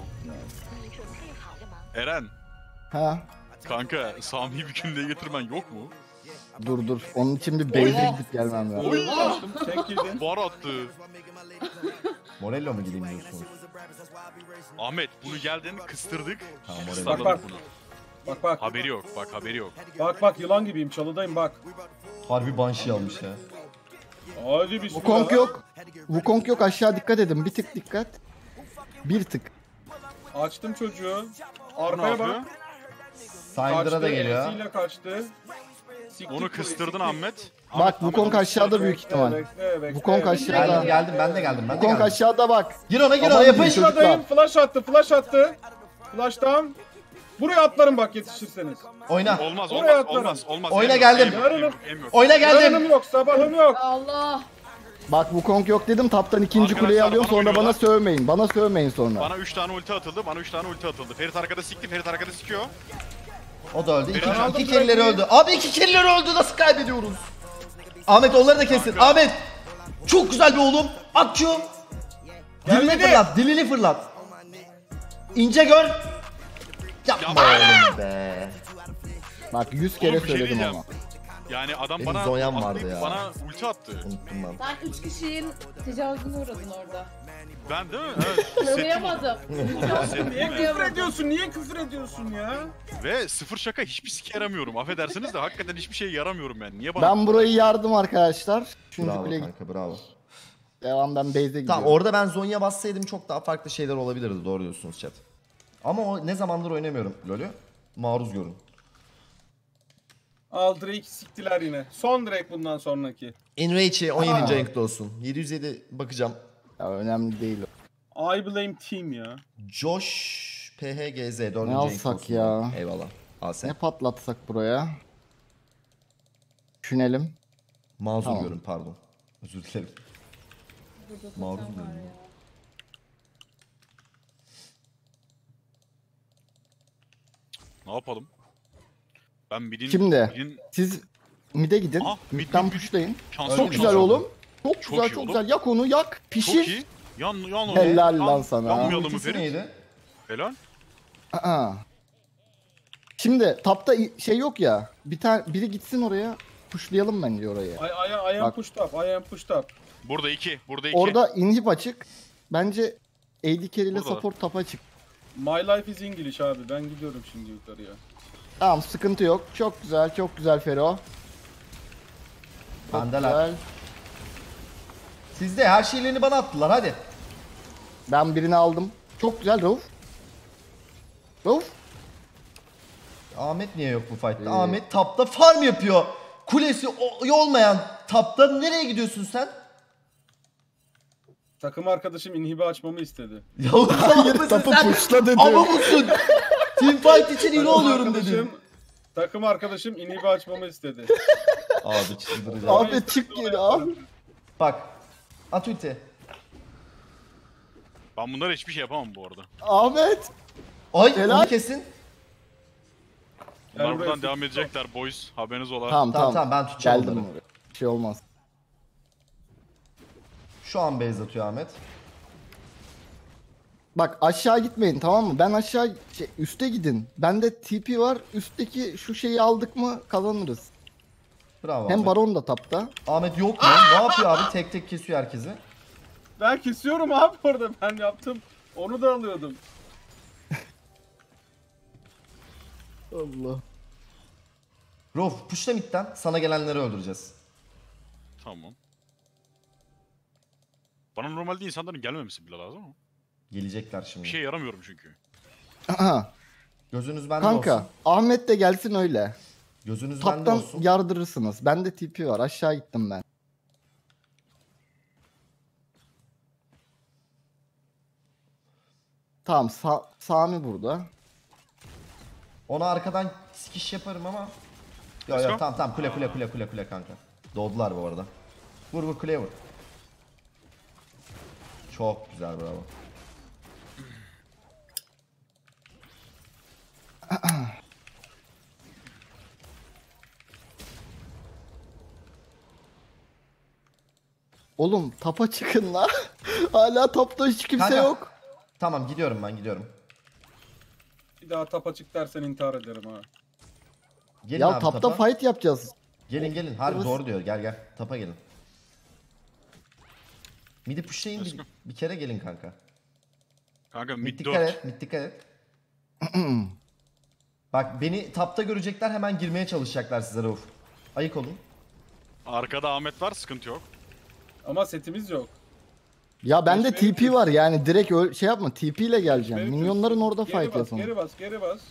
Eren. Ha. Kanka Sami'yi bir kündeye getirmen yok mu? Dur dur. Onun için bir base'e gidip gelmem lazım. Oy. Açtım, tek girdin. Var attı. Morello mu gideyim diyorsunuz? Ahmet bunu geldin kıstırdık. Tamam Morello. Bak, bak. Salladık bunu. Bak bak. Haberi yok bak haberi yok. Bak bak yılan gibiyim. Çalıdayım bak. Harbi Banshee almış ya. Hadi bismillah. Wukong yok. Wukong yok aşağı dikkat edin. Bir tık dikkat. Bir tık. Açtım çocuğu. Bu ne Arkaya yapıyor? bak. Syndra Kaçtı. da geliyor. E'siyle kaçtı. Siktik Onu burayı, kıstırdın siktik. Ahmet. Bak Ahmet, Wukong Ahmet, aşağıda büyük ihtimal. Bekle, bekle, Wukong bekle. aşağıda. Geldim geldim ben de geldim ben de Wukong geldim. aşağıda bak. Gir ona gir Aman ona yapış. diyeyim. Aşağıdayım. Flash attı. Flash attı. Flash'tan. Buraya atlarım bak yetişirseniz. Oyna. Olmaz Oraya olmaz atlarım. olmaz olmaz. Oyna Em yok, geldim. em yok, em yok, em yok. Oyna geldim. Yarınım yok. Sabahım yok. Allah. Bak Wukong yok dedim. Taptan ikinci Arkadaşlar, kuleyi alıyorum. bana Sonra bana geliyorlar. sövmeyin. Bana sövmeyin sonra. Bana üç tane ulti atıldı. Bana üç tane ulti atıldı. Ferit arkada sikti. Ferit arkada sikiyor. O da öldü. İki, Ben aldım iki kerileri direkt. öldü. Abi iki kerileri öldü. Nasıl kaybediyoruz? Ahmet onları da kesin. Kanka. Ahmet. Çok güzel bir oğlum. Akçu. Dilini Gelmedi. fırlat. Dilini fırlat. İnce gör. Yapma Yapma. oğlum be. Bak yüz kere Oğlum, bir şey söyledim diyeceğim. ama. Yani adam Benim bana Zoyan atlayıp vardı ya. bana ulti attı. Unuttum ben. Sen üç kişinin tecavüzüne uğradın orada. Ben değil mi? Evet. hissettim Koruyamadım. onu. Hissettim Niye yani. küfür ediyorsun? Niye küfür ediyorsun ya? Ve sıfır şaka hiçbir sike yaramıyorum. Affedersiniz de hakikaten hiçbir şey yaramıyorum ben. Niye bana? Ben burayı yardım arkadaşlar. Üçüncü Bravo kuleye kanka bravo. Devam, ben base'e gidiyorum. Tamam orada ben Zonya bassaydım çok daha farklı şeyler olabilirdi, doğru diyorsunuz chat. Ama o ne zamandır oynamıyorum LoL'ü. Maruz görün. Al Drake siktiler yine. Son Drake bundan sonraki. Enrage'e on yedinci Aa. ayınkta olsun. yedi yüz yedi bakacağım. Ya önemli değil o. I blame team ya. Josh P H G Z dördüncü Ne ayınkta alsak olsun. ya? Eyvallah. Al sen. Ne patlatsak buraya? Düşünelim. Mazur Tamam. görün pardon. Özür dilerim. Burada Maruz totem var muyum? ya. Ne yapalım? Ben midin... Şimdi. midin- Siz mid'e gidin. Ah, mid, Mid'den mid, mid. pushlayın. Şanslı Çok bir güzel şans. oğlum. Çok, Çok güzel iyi çok oğlum. güzel. Yak onu yak. Pişir. Çok iyi. Yan, yan onu. Helal yan, lan sana. Yanmayalım mı Ultisi Ferit? neydi? Helal. Aa. Şimdi tapta i- şey yok ya. Bir tane biri gitsin oraya. Pushlayalım bence oraya. I, I, I am Bak. pushed up. I am pushed up. Burada iki. Burada iki. Orada inhib açık. Bence A D carry ile Burada. support tapa açık. My life is English abi. Ben gidiyorum şimdi yukarıya. Tamam, sıkıntı yok. Çok güzel, çok güzel Fero. Çok Bendeler. güzel. Sizde her şeylerini bana attılar hadi. Ben birini aldım. Çok güzel Rauf. Rauf. Ahmet niye yok bu fight'ta? Ee. Ahmet tapta farm yapıyor. Kulesi o- olmayan tapta nereye gidiyorsun sen? Takım arkadaşım inhibi açmamı istedi. Ya Hayır, tapı pushla dedi. Ama musun? Teamfight için iyi oluyorum arkadaşım, dedim. takım arkadaşım inhibi açmamı istedi. Abi çıldıracağım. Abi çık geri abi. Bak. At ulti. Ben bunlara hiçbir şey yapamam bu arada. Ahmet. Ay Helal. onu kesin. Bunlar Gel buraya buradan sık- devam edecekler boys. Haberiniz ola. Tamam Tamam tamam. tamam ben tutacağım Geldim onları. oraya. Bir şey olmaz. Şu an base atıyor Ahmet. Bak aşağı gitmeyin, tamam mı? Ben aşağı şey, üste gidin. Bende T P var. Üstteki şu şeyi aldık mı kazanırız. Bravo Hem Ahmet. Baron da tapta. Ahmet yok mu? Ne yapıyor abi? Tek tek kesiyor herkesi. Ben kesiyorum abi orada. Ben yaptım. Onu da alıyordum. Allah. Rof pushla midden sana gelenleri öldüreceğiz. Tamam. Bana normalde insanların gelmemesi bile lazım ama. Gelecekler şimdi. Bir şey yaramıyorum çünkü. Aha. Gözünüz bende Kanka olsun. Ahmet de gelsin öyle. Gözünüz bende Taptan olsun. yardırırsınız. Bende T P var. Aşağı gittim ben. Tamam, Sa Sami burada. Ona arkadan sikiş yaparım ama. Yo Let's yo go. tamam tamam kule kule kule kule kule kanka. Doğdular bu arada. Vur vur kuleye vur. Çok güzel bravo. Oğlum tapa çıkın la. Hala tapta hiç kimse Kanka. yok. Tamam gidiyorum ben gidiyorum. Bir daha tap açık dersen intihar ederim ha. Gelin Ya abi tapta tapa. fight yapacağız. Gelin gelin. Harbi Burası- doğru diyor. Gel gel. Tapa gelin. Midi pushlayın Let's bir, go. bir kere gelin kanka. Kanka Mid mid dikkat dört. et. Mid dikkat et. Bak beni tapta görecekler hemen girmeye çalışacaklar size Rauf. Ayık olun. Arkada Ahmet var, sıkıntı yok. Ama setimiz yok. Ya bende Beş verir T P var yani direkt öyle şey yapma. T P ile geleceğim. Beş verir Minyonların orada Geri fight bas, yapalım. geri bas, geri bas.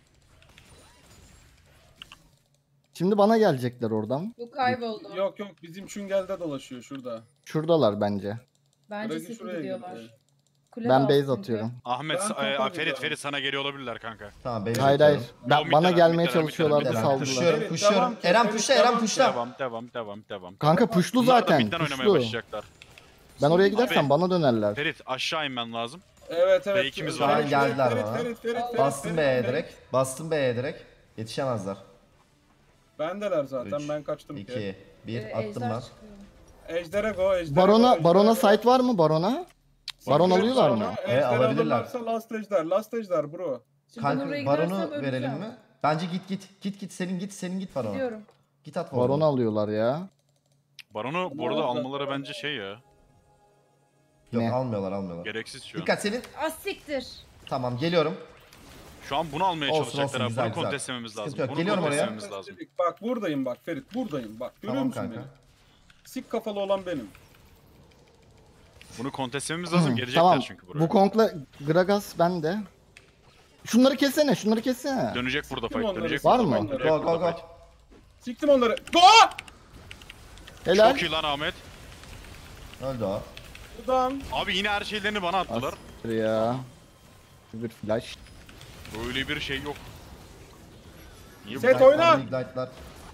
Şimdi bana gelecekler oradan. Bu kayboldu. Yok yok bizim çüngelde dolaşıyor şurada. Şuradalar bence. Bence Drag'i seti şuraya gidiyorlar. gitti. Kule Ben de base altı atıyorum. Ahmet, Ben e, topa Ferit, gidiyorum. Ferit sana geliyor olabilirler kanka. Tamam base Hayır hayır. atıyorum. Ben, Yo, bana bittiler, gelmeye bittiler, çalışıyorlardı bittiler, Ben saldılar. pushluyorum Evet, pushluyorum. devam, Eren evet, pushla devam, Eren pushla. Devam, devam, devam, devam. Kanka pushlu Bunlar da zaten. midden oynamaya Pushlu. başlayacaklar. Ben oraya gidersem Abi, bana dönerler. Ferit aşağı inmen lazım. Evet evet. Ve ikimiz Ferit, var. Ferit, Geldiler Ferit, bana. Ferit, Ferit, Ferit, Bastım Ferit, B'ye Ferit. direkt. Bastım B'ye direkt. Yetişemezler. Bendeler zaten üç, ben kaçtım ki. iki, bir Ee, attım ejder ben. çıkıyor. Ejdere go, ejdere go, Barona ejdere Barona go. site var mı Barona? Baron Direkt alıyorlar Barona, mı? Ejder E, alabilirler. alırlarsa last ejder, last ejder bro. Şimdi ben Kanka oraya baronu gidersem öleceğim. verelim mi? Bence git git. Git git senin git senin git barona. Gidiyorum. Git at Baron baronu. alıyorlar ya. Baron'u bu arada almaları bence şey ya. Yok Ne? almıyorlar almıyorlar. Gereksiz şu an. Dikkat senin. Az siktir. Tamam geliyorum. Şu an bunu almaya Olsun, çalışacaklar olsun, abi. güzel, Bunu güzel. kontestlememiz Sıkıntı lazım. yok. Bunu Geliyorum oraya. kontestlememiz lazım. Bak buradayım bak Ferit buradayım bak. Görüyor Tamam musun kanka. beni? Sik kafalı olan benim. Bunu konteslememiz lazım. Hı, Gelecekler tamam. çünkü buraya. Bu konkla Gragas bende. Şunları kessene, şunları kessene. Dönecek burada Kim fight. onları? Dönecek Var burada mı? fight, dönecek Go, go, burada go. fight. Siktim onları. Go! Helal. Çok iyi lan Ahmet. Öldü o. Buradan. Abi yine her şeylerini bana attılar. Astır ya. Bir flash. Böyle bir şey yok. Niye bu? Set Ignite'lar, oyna. Ignite'lar.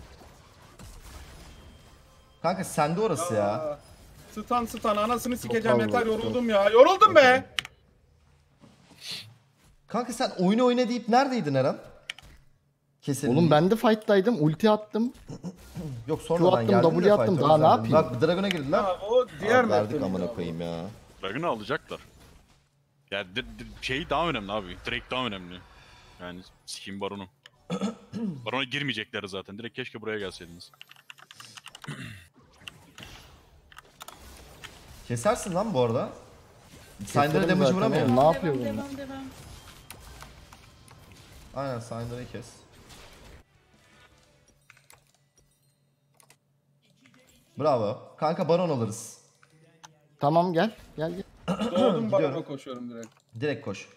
Kanka sende orası ya. Aa, Stan stan anasını sikeceğim fazla, yeter çok. yoruldum ya. Yoruldum be. Kanka sen oyunu oyna deyip neredeydin Eren? Kesin. Oğlum ben de fight'taydım. Ulti attım. Yok sonradan attım, geldin W de attım, fight, o daha yüzden ne dedim. yapayım? Bak Dragon'a girdiler. Ha, o diğer Abi verdik map'te amına miydi koyayım ya. Dragon'ı alacaklar. Ya d- d- şey daha önemli abi. Drake daha önemli. Yani sikeyim Baron'u. Baron'a girmeyecekler zaten. Direkt keşke buraya gelseydiniz. Kesersin lan bu arada. Syndra'ya Keserim damage zaten vuramıyor. oğlum, Ne yapıyor devam, bunlar? devam, devam. Aynen Syndra'yı kes. Bravo. Kanka Baron alırız. Tamam gel. Gel gel. Doğdum Gidiyorum. barona koşuyorum direkt. Direkt koş.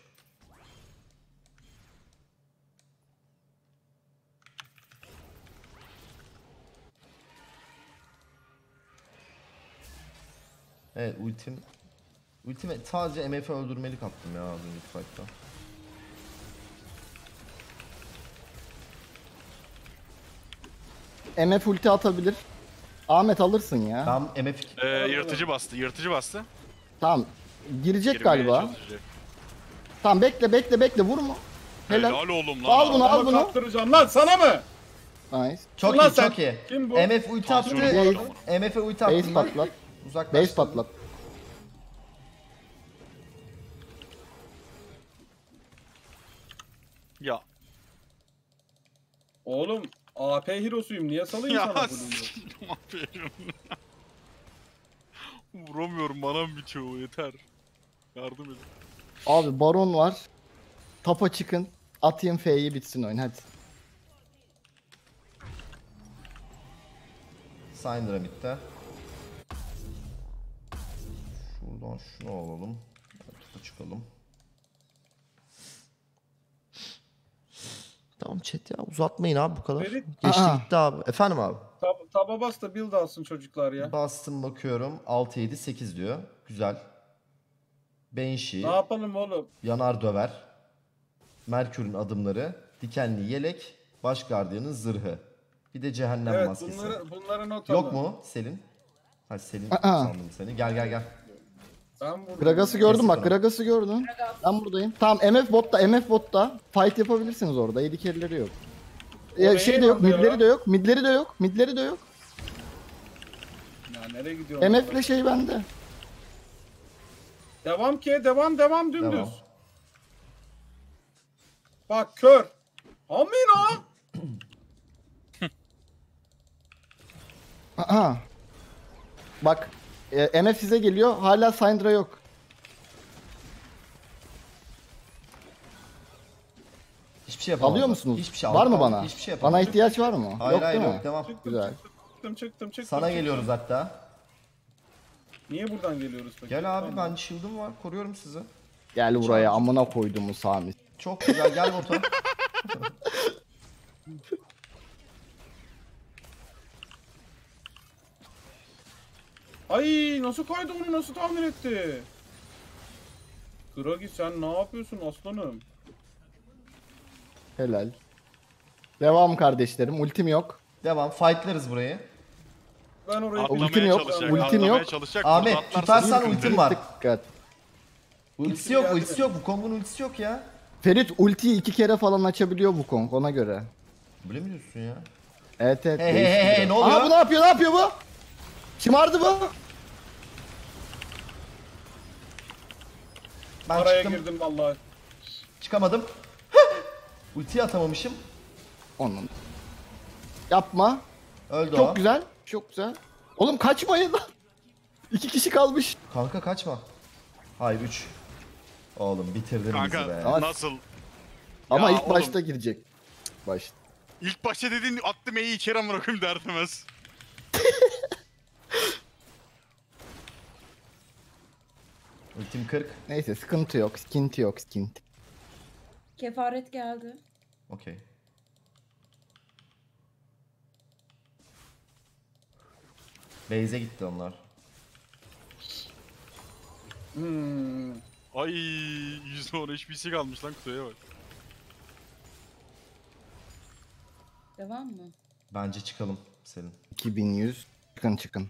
Evet ultim. Ultime sadece M F'i öldürmelik attım ya az önceki fight'ta. M F ulti atabilir. Ahmet alırsın ya. Tamam M F Ee, yırtıcı bastı. Yırtıcı bastı. Tamam. Girecek Girmeye galiba. çalışacak. Tamam bekle bekle bekle vurma. Helal. Helal oğlum lan. Al bunu al Ama bunu. kaptıracağım lan sana mı? Nice. çok Ulan iyi sen- çok iyi. kim bu? M F ulti attı. Tansiyonu bozdu M F'e ulti Base attım ben. patlat. Uzaklaş. Base patlat. Ya. Oğlum A P hero'suyum niye salayım Ya. sana bunu? Aferin. Vuramıyorum bana mı bitiyor yeter. Yardım edin. Abi baron var. Tapa çıkın. Atayım F'yi bitsin oyun hadi. Syndra mid'de. Şuradan şunu alalım. Topa çıkalım. Tamam chat ya uzatmayın abi bu kadar. Ferit. Geçti Aa. gitti abi. Efendim abi. Tab taba bas da build alsın çocuklar ya. Bastım bakıyorum. altı yedi sekiz diyor. Güzel. Banshee. Ne yapalım oğlum? Yanar döver. Merkür'ün adımları. Dikenli yelek. Baş gardiyanın zırhı. Bir de cehennem Evet maskesi. bunları, bunları not alın. Yok mu Selin? Ha Selin Aa. sandım seni. Gel gel gel. Ben buradayım. Gragas'ı gördün bak Kesin Gragas'ı gördün. Ben buradayım. Tamam M F botta M F botta. Fight yapabilirsiniz orada. Yedi kerileri yok. Ya, Oraya şey de yok, yapıyor. midleri de yok, midleri de yok, midleri de yok. Ya nereye gidiyorsun? M F'le şey bende. Devam ki devam devam dümdüz. Devam. Bak kör. Amina. Aha. Bak e, M F size geliyor. Hala Syndra yok. Hiçbir şey yapamam. Alıyor musunuz? Hiçbir şey Var mı almam. bana? Hiçbir şey yapamam. Bana ihtiyaç var mı? Hayır yok hayır değil yok mi? devam. Çıktım, Güzel. Çıktım çıktım çıktım. Sana çıktım. geliyoruz hatta. Niye buradan geliyoruz peki? Gel abi Tamam. ben shield'ım var. Koruyorum sizi. Gel buraya amına koyduğumu Sami. Çok güzel gel bota. Ay nasıl kaydı onu nasıl tahmin etti? Kragi sen ne yapıyorsun aslanım? Helal. Devam kardeşlerim. Ultim yok. Devam fightlarız burayı. Ben orayı ultim Atlamaya yok, çalışacak, ultim atlamaya yok. çalışacak. Ahmet, Burada atlarsa tutarsan sıkıntı. ultim var. Dikkat. Ultisi yok geldi ultisi mi? yok. Bu Kong'un ultisi yok ya. Ferit ultiyi iki kere falan açabiliyor bu Kong ona göre. Böyle mi diyorsun ya? Evet evet. Hey hey değişti hey hey biraz. ne oluyor? Aha bu ne yapıyor ne yapıyor bu? Şımardı bu. Ben araya çıktım. girdim vallahi. Çıkamadım. Ultiyi atamamışım. Onun. Yapma. Öldü Çok o. güzel. Çok güzel. Oğlum kaçmayın lan. İki kişi kalmış. Kanka kaçma. Hayır üç. Oğlum bitirdin bizi Kanka be. Ama- nasıl? Ama Ya ilk oğlum. başta girecek. Başta. İlk başta dediğin attım E'yi içeri amına koyayım derdemez. Ultim kırk. Neyse sıkıntı yok. Sıkıntı yok. Sıkıntı. Kefaret geldi. Okey. Base'e gitti onlar. Hmm. Ay yüzde on H P'si kalmış lan kutuya bak. Devam mı? Bence çıkalım senin. iki bin yüz. Çıkın çıkın.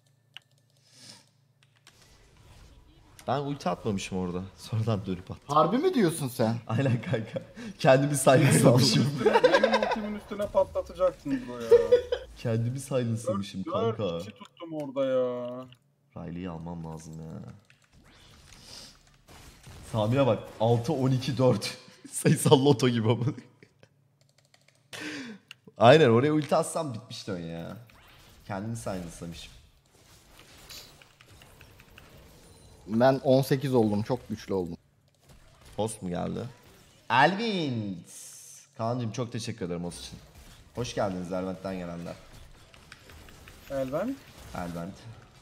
Ben ulti atmamışım orada. Sonradan dönüp at. Harbi mi diyorsun sen? Aynen kanka. Kendimi silence'lamışım. Benim ultimin üstüne patlatacaktın bro ya. Kendimi silence'lamışım Dört kanka. kişi tuttum orada ya. Riley'i almam lazım ya. Sami'ye bak. altı on iki dört. Sayısal loto gibi ama. Aynen oraya ulti atsam bitmişti oyun ya. Kendimi silence'lamışım. Ben on sekiz oldum. Çok güçlü oldum. Host mu geldi? Elvin. Kaan'cığım çok teşekkür ederim host için. Hoş geldiniz Elvent'ten gelenler. Elven. Elvent.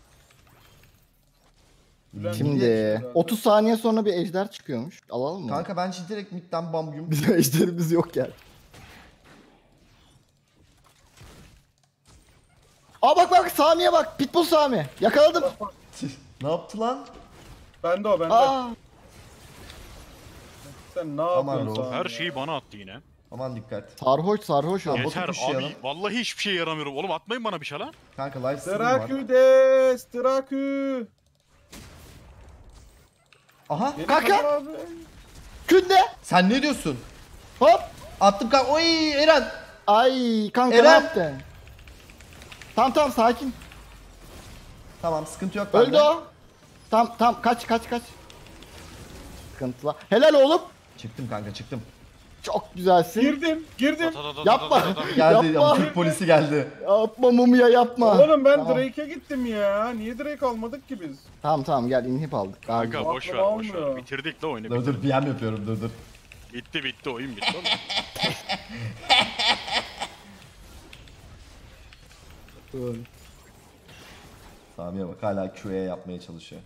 Bülent Şimdi diye geçiyor otuz saniye sonra bir ejder çıkıyormuş. Alalım mı? Kanka bence direkt midden bamgüm. Bizim ejderimiz yok yani. Aa bak bak Sami'ye bak. Pitbull Sami. Yakaladım. Ne yaptı lan? Bende o bende. Aa. Sen ne Aman yapıyorsun Rolf. sen Her ya? şeyi bana attı yine. Aman dikkat. Sarhoş sarhoş o. Botu Yeter kuşlayalım. abi vallahi hiçbir şey yaramıyorum. Oğlum atmayın bana bir şey lan. Kanka live stream var. Draküdes, Drakü. Aha. Beni Kanka. kazan abi. Künde. Sen ne diyorsun? Hop. Attım kanka. Oy Eren. Ay kanka Eren. ne yaptın? Tamam tamam sakin. Tamam sıkıntı yok bende. Öldü o. Tamam tamam kaç kaç kaç. Sıkıntıla. Helal oğlum. Çıktım kanka çıktım. Çok güzelsin. Girdim, girdim. Yapma. Geldi Yapma. ama Türk polisi geldi. Yapma mumya yapma. Oğlum ben Tamam. Drake'e gittim ya. Niye Drake almadık ki biz? Tamam tamam gel inhip aldık. Daha Kanka güzel. boş ver Aklım boş ver. almıyor. Bitirdik de oyunu. Dur dur P M yapıyorum dur dur. Bitti bitti oyun bitti oğlum. Sami'ye bak hala Q A yapmaya çalışıyor.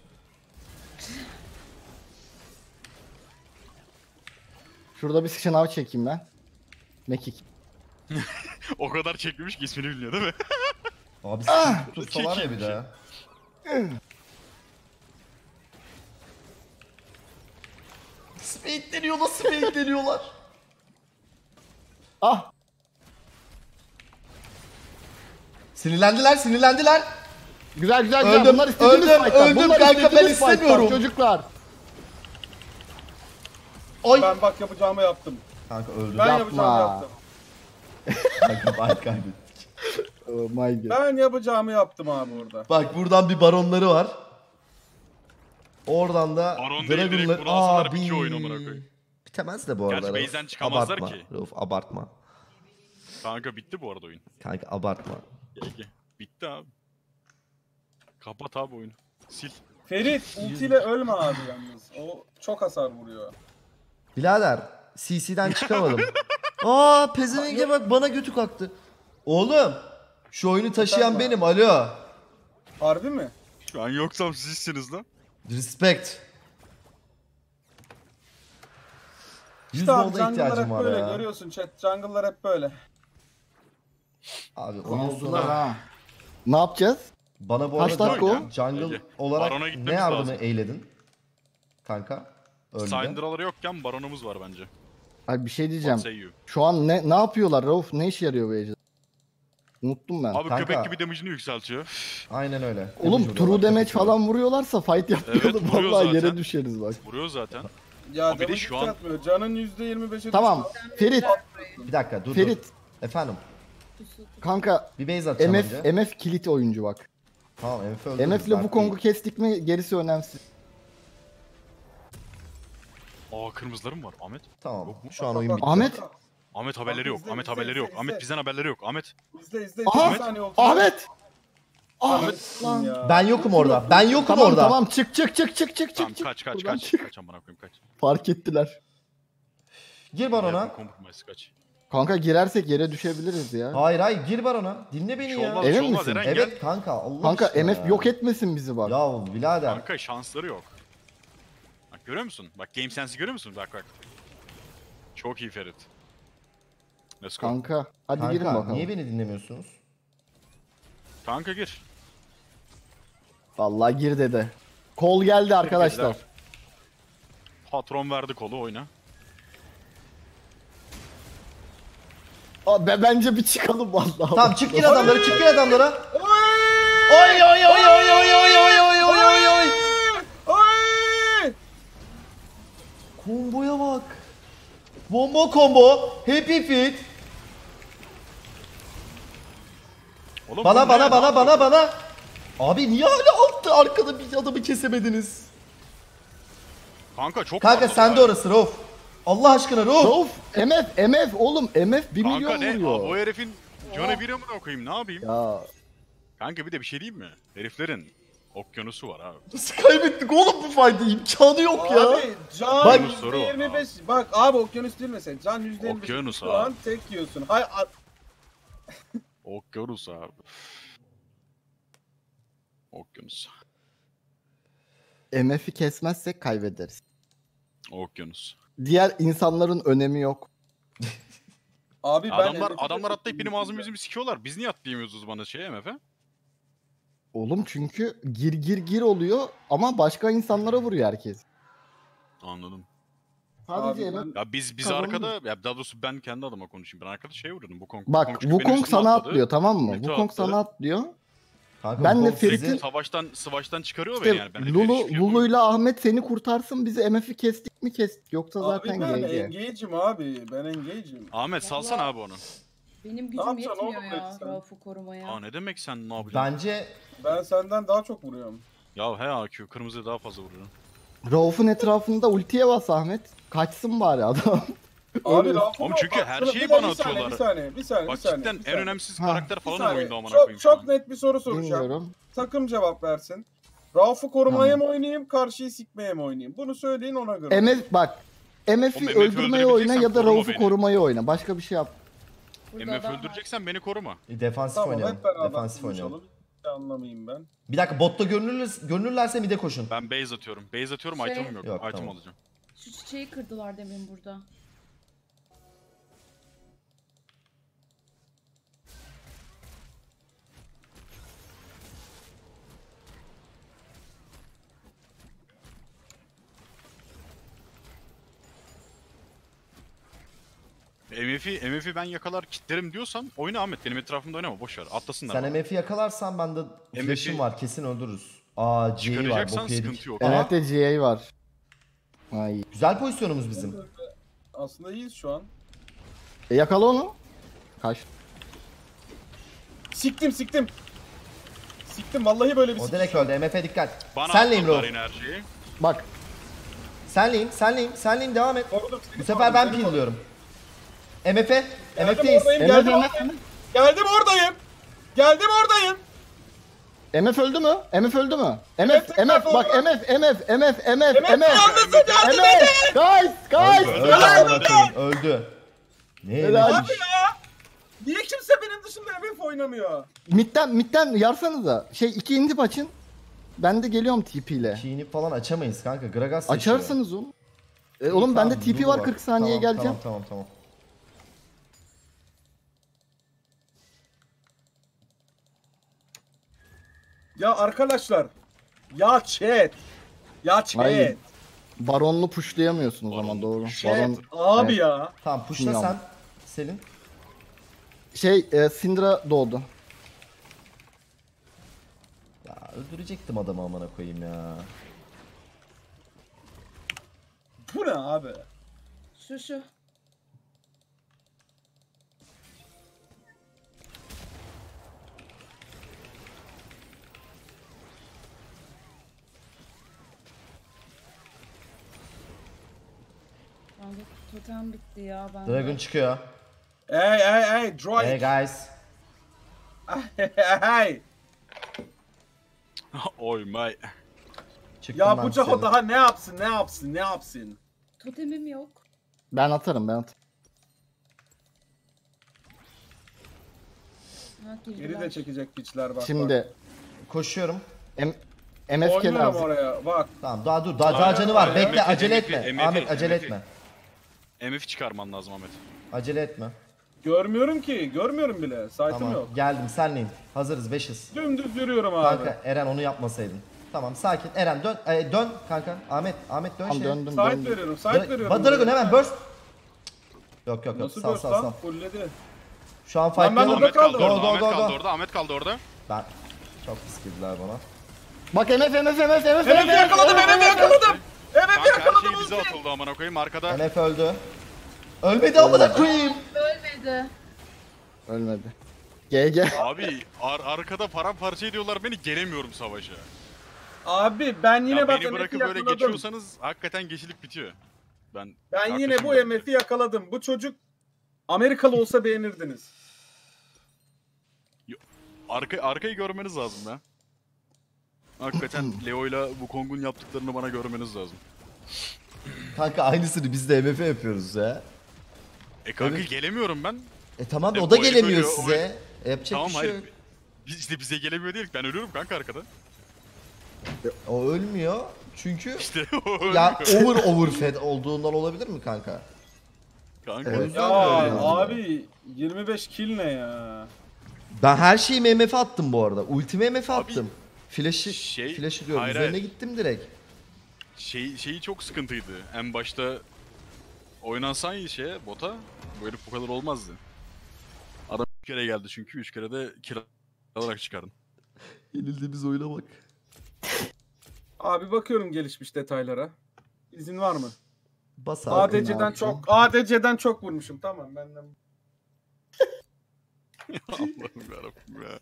Şurada bir sıçınav çekeyim ben. Mekik. O kadar çekmemiş ki ismini bilmiyor değil mi? Abi Ah! sıkıntı tutsalar ya bir de. Spadeleniyor nasıl spadeleniyorlar? Ah. Sinirlendiler sinirlendiler. Güzel güzel güzel. Öldüm, Bunlar istediğimiz öldüm, fightlar. öldüm Bunlar kanka, ben istediğimiz fightlar, istemiyorum. Çocuklar. Oy. Ben bak yapacağımı yaptım. Kanka öldü. Ben Yapma. yapacağımı yaptım. Kanka bay kaybettik. Oh my god. Ben yapacağımı yaptım abi orada. Bak buradan bir baronları var. Oradan da Baron değil, direkt bunu alsalar bitiyor oyun amına koyayım. Bitemez de bu arada. Gerçi Rauf. base'den çıkamazlar Abartma, ki. Rauf abartma. Kanka bitti bu arada oyun. Kanka abartma. Gel gel. Bitti abi. Kapat abi oyunu. Sil. Ferit ultiyle ölme abi yalnız. O çok hasar vuruyor. Birader C C'den çıkamadım. Aa pezevenge bak bana götü kalktı. Oğlum şu oyunu taşıyan Efendim benim alo. Harbi mi? Şu an yoksam sizsiniz lan. Respect. yüz İşte abi golda jungle'lar ihtiyacım hep var böyle ya. görüyorsun chat. Jungle'lar hep böyle. Abi oyun Oldular sonu ha. Ne yapacağız? bana bu Kaç arada dakika o? jungle Ege. olarak Barona ne gitmemiz yardımı lazım. eyledin? Kanka. Öldü. Syndra'ları yokken baronumuz var bence. Ay bir şey diyeceğim. What say you? Şu an ne ne yapıyorlar Rauf? Ne işe yarıyor bu ejder? Unuttum ben. Abi Kanka. köpek gibi damage'ini yükseltiyor. Aynen öyle. Oğlum Damage true vuruyorlar, damage yapıyorlar. falan vuruyorlarsa fight yapmayalım. Evet, vuruyor Vallahi yere zaten. düşeriz bak. Vuruyor zaten. Ya Abi bir de damage şu an- yükseltmiyor. Canın yüzde yirmi beşe Tamam. Ferit, Bir dakika dur Ferit. dur. Efendim. kanka Bir base atacağım M önce. F M F kilit oyuncu bak. Tamam M F öldü. M F ile bu Kong'u kestik mi gerisi önemsiz. Aa kırmızılarım var Ahmet. Tamam. Yok mu? Şu an oyun bitti. Ahmet. Ahmet haberleri yok. izle, Ahmet izle, haberleri yok. izle, Ahmet izle. bizden haberleri yok. Ahmet. İzle izle. Aha! Bir saniye oldu. Ahmet. Ahmet. Lan. Ya. Ben yokum orada. Ben yokum Tamam orada. tamam çık çık çık çık çık Tamam çık. çık. kaç kaç Buradan kaç. çık. Kaç amına koyayım kaç. Fark ettiler. Gir barona. Yardım compromise kaç. Kanka girersek yere düşebiliriz ya. Hayır hayır gir barona. Dinle beni Bir şey ya. olmaz, bir Emin şey olmaz misin? Eren Evet gel. kanka Allah Kanka aşkına M F ya. yok etmesin bizi bak. Ya birader. Kanka şansları yok. Görüyor musun? Bak game sense'i görüyor musun? Bak bak. Çok iyi Ferit. Let's go. Kanka, Kanka hadi girin Kanka bakalım. niye beni dinlemiyorsunuz? gir. Vallahi gir dedi. Kol geldi arkadaşlar. Patron verdi kolu oyna. Aa, be, bence bir çıkalım vallahi. Tamam çık gir adamlara, çık gir adamlara. Oy oy oy oy oy oy oy oy oy oy oy. Ay! Komboya bak. Bomba combo. Happy fit. Oğlum, Bana bu bana ne? bana bana bana. Abi niye hala altta arkada bir adamı kesemediniz? Kanka çok Kanka fazla sende var. orası Rauf. Allah aşkına Rauf. Of M F M F oğlum M F bir Kanka milyon ne? Abi, vuruyor. o herifin canı biri mi okuyayım ne yapayım? Ya Kanka bir de bir şey diyeyim mi? Heriflerin okyanusu var abi. Nasıl kaybettik oğlum bu fayda? İmkanı yok ya. Abi can Bak- yüzde yirmi beş. Bak abi okyanus değil mesela. Can yüzde yirmi beş. Okyanus Şu abi. an tek yiyorsun. Hay a- Okyanus abi. Okyanus. M F'i kesmezsek kaybederiz. Okyanus. Diğer insanların önemi yok. Abi ben Adamlar Emre'yi adamlar de atlayıp benim ağzımı yüzümü sikiyorlar. Biz niye atlayamıyoruz o zaman şeye M F'e? Oğlum çünkü gir gir gir oluyor ama başka insanlara vuruyor herkes. Anladım. Sadece Abi M F... Ya biz biz Kazandı. arkada ya daha doğrusu ben kendi adıma konuşayım. Ben arkada şey vuruyordum. Bu Kong. Bak çünkü benim Wukong üstüme sana atladı. atlıyor tamam mı? Ulti Wukong attı. sana atlıyor. Kanka, Ben de bu Ferit'in- sizi- Savaştan savaştan çıkarıyor İşte beni yani. Ben hep Lulu, eriştiriyorum. Lulu'yla Ahmet seni kurtarsın bizi M F'i kestik mi kestik yoksa Abi zaten ben G G. engage'im abi. Ben engage'im. Ahmet salsana Vallahi- abi onu. Benim Ne gücüm yapacaksın yetmiyor oğlum ya sen? Rauf'u korumaya. Aa ne demek sen ne yapacaksın? Bence Ben senden daha çok vuruyorum. Ya he A Q kırmızıya daha fazla vuruyorum. Rauf'un etrafında ultiye bas Ahmet. Kaçsın bari adam. Abi Öyle- lafım Oğlum yok. çünkü Bak, her dur, şeyi bir de bana bir saniye, atıyorlar. Bir saniye, bir saniye, Bak bir saniye. cidden bir en saniye. önemsiz Ha. karakter Bir falan saniye. oyunda amına Çok, koyayım şu çok an. net bir soru soracağım. Bilmiyorum. Takım cevap versin. Rauf'u korumaya Tamam. mı oynayayım, karşıyı sikmeye mi oynayayım? Bunu söyleyin ona göre. M F bak. M F'i Oğlum, M F'i öldürmeyi oyna öldürebileceksen ya da koruma Rauf'u beni. korumayı oyna. Başka bir şey yap. Burada M F adam var. öldüreceksen beni koruma. defansif Tamam oynayalım. hep beraber Defansif oynayalım. konuşalım. Hiç anlamayayım ben. Bir dakika botta görünürler, görünürlerse mide koşun. Ben base atıyorum. Base atıyorum Şey- itemim yok. Yok, Item tamam. alacağım. Şu çiçeği kırdılar demin burada. M F'i M F'i ben yakalar kitlerim diyorsan oyna Ahmet benim etrafımda oynama boş ver. Atlasınlar. Sen bana. M F'i yakalarsan ben de M F'i flash'im var kesin öldürürüz. Aa G'yi var Çıkaracaksan boku yedik. sıkıntı yok. Aha, Evet de G A var. Ay. güzel pozisyonumuz bizim. Aslında iyiyiz şu an. E, yakala onu. Kaç. Siktim siktim. Siktim vallahi böyle bir O siktim. direkt öldü. M F'e dikkat. Bana Senleyim atladılar Rauf. enerjiyi. Bak. Senleyim, senleyim, senleyim devam et. Korudum, seni Bu sefer korudum, ben seni korudum. pilliyorum. M F'e, Geldim M F'teyiz. oradayım, M F, geldim M F, oradayım. Geldim oradayım. Geldim oradayım. M F öldü mü? M F öldü mü? M Evet, F, M F, tekrar bak oldu. M F, M F, M F, M F, Mehmet M F, yalnızsın yardım M edin. F, guys, guys. Öldü, öldü amına koyayım, öldü. Ne Helal. yemiş? Abi ya. Niye kimse benim dışımda M F oynamıyor? Midden, midden yarsanıza. Şey iki indip açın. Ben de geliyorum T P ile. Çiğnip falan açamayız kanka. Gragas taşıyor. Açarsınız oğlum. E, oğlum Tamam, bende T P Lulu var kırk saniye Tamam, geleceğim. Tamam tamam tamam. Ya arkadaşlar. Ya chat. Ya chat. Hayır. Baronlu pushlayamıyorsun o zaman Baronlu doğru. Chat. Baron Abi Evet. ya. Tamam pushla Bilmiyorum. sen. Selin. şey e, Syndra doğdu. Ya öldürecektim adamı amına koyayım ya. Bu ne abi? Şu şu. Bende totem bitti ya ben. Dragon çıkıyor. Hey hey hey. Droid. Hey guys. hey. Oy my. Çıktım Ya ben bu Caho Selin. daha ne yapsın ne yapsın ne yapsın? Totemim yok. Ben atarım ben atarım. Ha, Geri girdiler. de çekecek piçler bak. bak. Şimdi Koşuyorum. M M F K Oynuyorum lazım. oraya bak. Tamam daha dur daha, daha Hayır, canı var. hayır, Bekle M F, acele M F, etme. M F, Ahmet acele M F. etme. M F çıkarman lazım Ahmet. Acele etme. Görmüyorum ki. Görmüyorum bile. Site'ım Tamam yok. geldim senleyim. Hazırız beşiz. Dümdüz yürüyorum abi. Kanka Eren onu yapmasaydın. Tamam sakin. Eren dön. E, dön kanka. Ahmet Ahmet dön Tamam şeye. döndüm Site döndüm. veriyorum. Site Dra- veriyorum. Dragon hemen burst. Yok yok yok. Nasıl Sal burst sal lan? sal. Fulledi. Şu an Lan ben fightlayalım. burada Ahmet kaldı kaldım. orada, Go, go, Ahmet go, kaldı go. orada, Ahmet kaldı orada. Ben çok pis girdiler bana. Bak M F M F M F M F M F yakaladım. M F yakaladım. M F Kanka her yakaladım. şey bize atıldı amına koyayım arkada. M F öldü. Ölmedi amına koyayım. Ölmedi. Ölmedi. G G. Abi ar arkada paramparça ediyorlar beni, gelemiyorum savaşa. Abi ben yine Ya bak beni M F'i bırakıp böyle yakaladım. geçiyorsanız hakikaten geçilip bitiyor. Ben Ben yine bu yaklaşım M F'i yakaladım. Bu çocuk Amerikalı olsa beğenirdiniz. Arka, arkayı görmeniz lazım ya. Hakikaten Leo'yla bu Kong'un yaptıklarını bana görmeniz lazım. Kanka aynısını biz de M F yapıyoruz ya. E kanka Evet. gelemiyorum ben. E tamam da E, o da o herif gelemiyor ölüyor, o size. E, yapacak Tamam bir şey hayır. yok. Biz, işte bize gelemiyor değil, ben ölüyorum kanka arkada. O ölmüyor çünkü İşte o ya ölmüyor. over overfed olduğundan olabilir mi kanka? Kanka. Evet. Ya Öyle yani. abi yirmi beş kill ne ya? Ben her şeyi M F'e attım bu arada. Ultimi M F'e Abi, attım. Flash'ı şey- flash'ı diyorum. hayır, Üzerine hayır. gittim direkt. Şey, şeyi çok sıkıntıydı. En başta oynansan ya şeye, bota, bu herif bu kadar olmazdı. Adam üç kere geldi çünkü, üç kere de kill alarak çıkardım. Yenildiğimiz oyuna bak. Abi bakıyorum gelişmiş detaylara. İzin var mı? Bas abi. A D C'den abi. çok A D C'den çok vurmuşum. Tamam benden. Allah'ım yarabbim ya.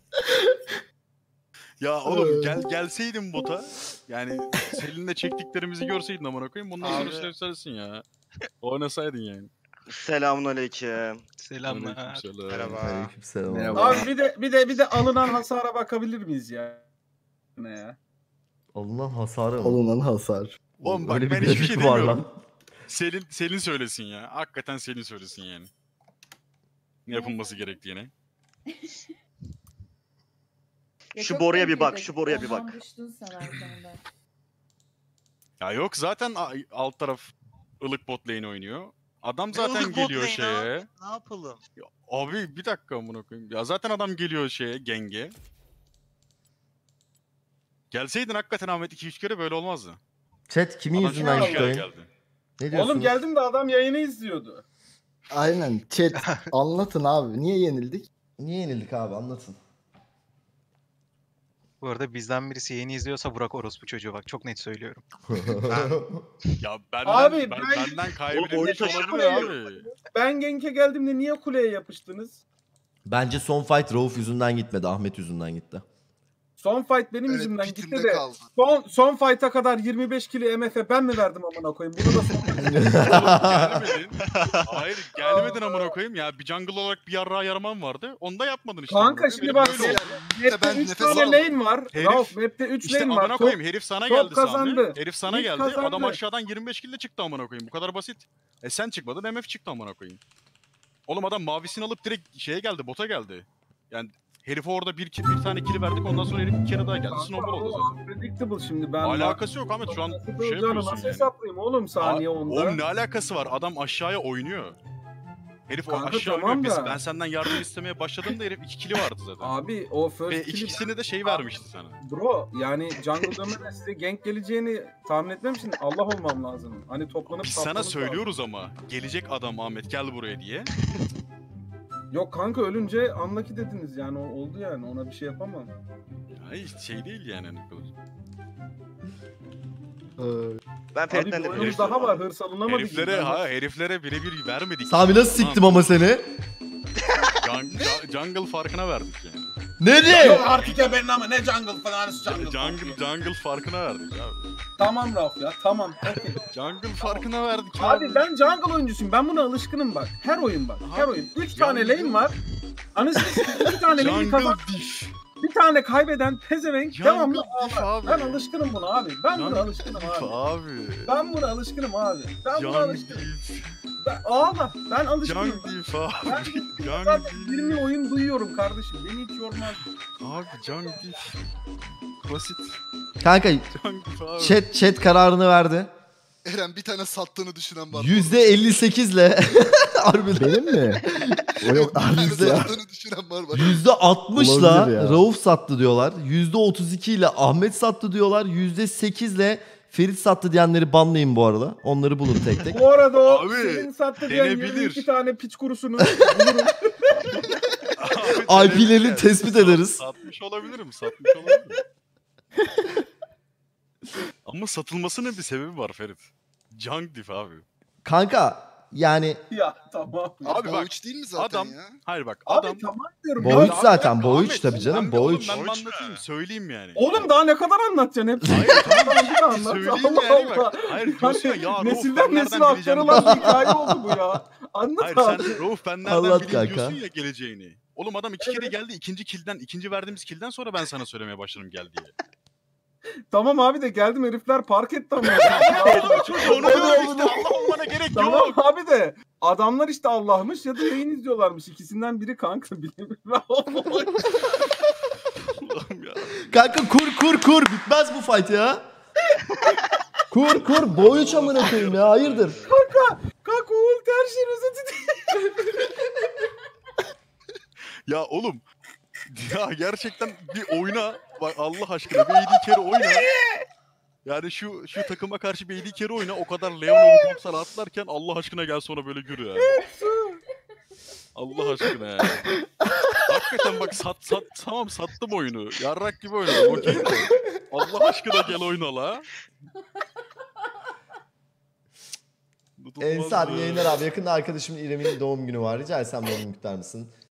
Ya oğlum gel gelseydin bota, yani Selin'le çektiklerimizi görseydin amına koyayım, bundan sonra Abi. söylesin ya. Oynasaydın yani. Selamünaleyküm. Selamlar. Aleykümselam. Merhaba. Aleykümselam. Merhaba. Abi bir de bir de bir de alınan hasara bakabilir miyiz ya? Ne ya? Alınan hasarı mı? Alınan hasar. Oğlum bak Öyle ben bir hiçbir grafik şey var demiyorum. lan. Selin, Selin söylesin ya. Hakikaten Selin söylesin yani. Ne yapılması gerektiğini. Ya Şu çok boruya bir belliydi. bak, şu boruya bir Ondan bak. düştün sen arkamda. Ya yok zaten a- alt taraf ılık bot lane oynuyor. Adam zaten ılık bot geliyor lane şeye. Ne yapalım? Ya abi bir dakika amına koyayım. Ya zaten adam geliyor şeye, genge. Gelseydin hakikaten Ahmet iki üç kere böyle olmazdı. Chat kimin Adam yüzünden üç gitti kere oyun? geldi. Ne diyorsunuz? Oğlum geldim de adam yayını izliyordu. Aynen. Chat anlatın abi. Niye yenildik? Niye yenildik abi anlatın. Bu arada bizden birisi yeni izliyorsa Burak orospu çocuğu, bak çok net söylüyorum. Ya benden, Abi, ben, ben- benden kaybedilmiş oyunu taşıyan olabilir oynuyor. abi. Ben Genk'e geldiğimde niye kuleye yapıştınız? Bence son fight Rauf yüzünden gitmedi. Ahmet yüzünden gitti. Son fight benim Evet, yüzümden bitimde gitti de kaldı. son son fight'a kadar yirmi beş kili M F'e ben mi verdim amına koyayım? Bunu da son- Gelmedin. Hayır gelmedin amına koyayım ya. Bir jungle olarak bir yarrağa yaramam vardı. Onu da yapmadın işte. Kanka amına şimdi koyayım. bak Herif böyle oldu. map'te ben üç nefes tane alamadım. lane var. Herif- Rauf map'te üç İşte lane var. amına Top, koyayım herif sana top geldi kazandı. sandı. Herif sana İlk geldi. kazandı. Adam aşağıdan yirmi beş kille çıktı amına koyayım. Bu kadar basit. E sen çıkmadın, M F çıktı amına koyayım. Oğlum adam mavisini alıp direkt şeye geldi, bota geldi. Yani herife orada bir, bir tane kill verdik, ondan sonra herif bir kere daha geldi. Kanka, Snowball oldu o zaten. unpredictable şimdi ben. Alakası yok Ahmet, şu an Nasıl şey olacağını yapıyorsun Nasıl yani. hesaplayayım oğlum saniye Aa, onda? Oğlum ne alakası var? Adam aşağıya oynuyor. Herif o Kanka aşağı tamam oynuyor. Biz, da. ben senden yardım istemeye başladığımda herif iki kili vardı zaten. Abi o first Ve kill'i ikisini de şey vermişti sana. bro yani jungle dönmeden size gank geleceğini tahmin etmem için Allah olmam lazım. Hani toplanıp Biz sana saplanıp söylüyoruz ama gelecek adam Ahmet gel buraya diye. lazım. Yok kanka ölünce unlucky dediniz yani o oldu yani ona bir şey yapamam. Ya hiç şey değil yani. hani kılıç. Ben Abi Ferit'ten bir de oyunumuz biliyorum. daha var hırs alınamadı. Heriflere ha heriflere birebir vermedik. Sami nasıl siktim ama seni? Jung- ju- jungle farkına verdik yani. Nereye? artık ya benim ama ne jungle falan Jungle jungle farkına verdik abi. Tamam Raf ya tamam. Okay. Jungle farkına verdik abi. Abi ben jungle oyuncusuyum ben buna alışkınım bak. Her oyun bak her oyun. üç tane Jungle- lane var. Anasını iki tane lane kazan. Jungle diff. Bir tane kaybeden pezevenk Jungle devamlı diff ağlar. abi. Ben alışkınım buna abi. Ben buna Jungle alışkınım diff abi. abi. Ben buna alışkınım abi. Ben buna Jungle alışkınım. diff. Ben, ağla. Ben alışkınım. Junk Thief abi. Ben Junk zaten Thief. yirmi oyun duyuyorum kardeşim. Beni hiç yormaz. Abi Junk Thief. Basit. Kanka Junk Thief abi. chat, chat kararını verdi. Eren bir tane sattığını düşünen var. yüzde elli sekizle harbiden Benim mi? O yok. Bir tane yüzde- sattığını düşünen var bak. yüzde altmışla Olabilir ya. Rauf sattı diyorlar. yüzde otuz iki ile Ahmet sattı diyorlar. yüzde sekizle Ferit sattı diyenleri banlayın bu arada. Onları bulun tek tek. Bu arada o Abi, senin sattı diyen denebilir. yirmi iki tane piç kurusunu bulurum. Abi, I P'lerini denedim tespit yani. ederiz. Satmış olabilirim. Satmış olabilirim. Ama satılmasının bir sebebi var Ferit. Junk Thief abi. Kanka yani Ya tamam. Abi Abi bak, bak. değil mi zaten adam- ya? Hayır bak Abi adam... tamam diyorum. Boğuç Ya, zaten. Ahmet, Boğuç tabii ben canım. bir- oğlum Boğuç. Ben mi anlatayım? Söyleyeyim yani. Oğlum daha ne kadar anlatacaksın hep? Hayır tamam bir de anlat. söyleyeyim Allah yani Allah. bak. Hayır diyorsun ya, ya Rauf Nesilden ben nesile nereden bileceğim? aktarılan bir hikaye oldu bu ya. Anlat Hayır abi. sen Rauf ben nereden Anlat bileyim kanka. diyorsun ya geleceğini. Oğlum adam iki kere geldi, ikinci kilden, ikinci verdiğimiz kilden sonra ben sana söylemeye başladım gel diye. Tamam abi de geldim herifler park etti ama. Çünkü onu diyorum işte Allah olmana gerek Tamam yok. abi de adamlar işte Allah'mış ya da yayın izliyorlarmış. İkisinden biri kanka. Allah'ım ya. Kanka kur kur kur. Bitmez bu fight ya. Kur kur. Boğuç amına koyayım ya. Hayırdır? Kanka oğul her şeyin özeti değil. Ya oğlum ya gerçekten bir oyna bak Allah aşkına bir A D carry oyna. Yani şu şu takıma karşı bir A D carry oyna o kadar Leonov'u komsara atlarken Allah aşkına gel sonra böyle gür ya. Allah aşkına ya. Hakikaten bak sat sat tamam sattım oyunu. Yarrak gibi oynadım okey de. Allah aşkına gel oyna la. Tutulmaz Ensar ya. yayınlar abi. Yakında arkadaşımın İrem'in doğum günü var. Rica etsem doğum günü kutlar mısın?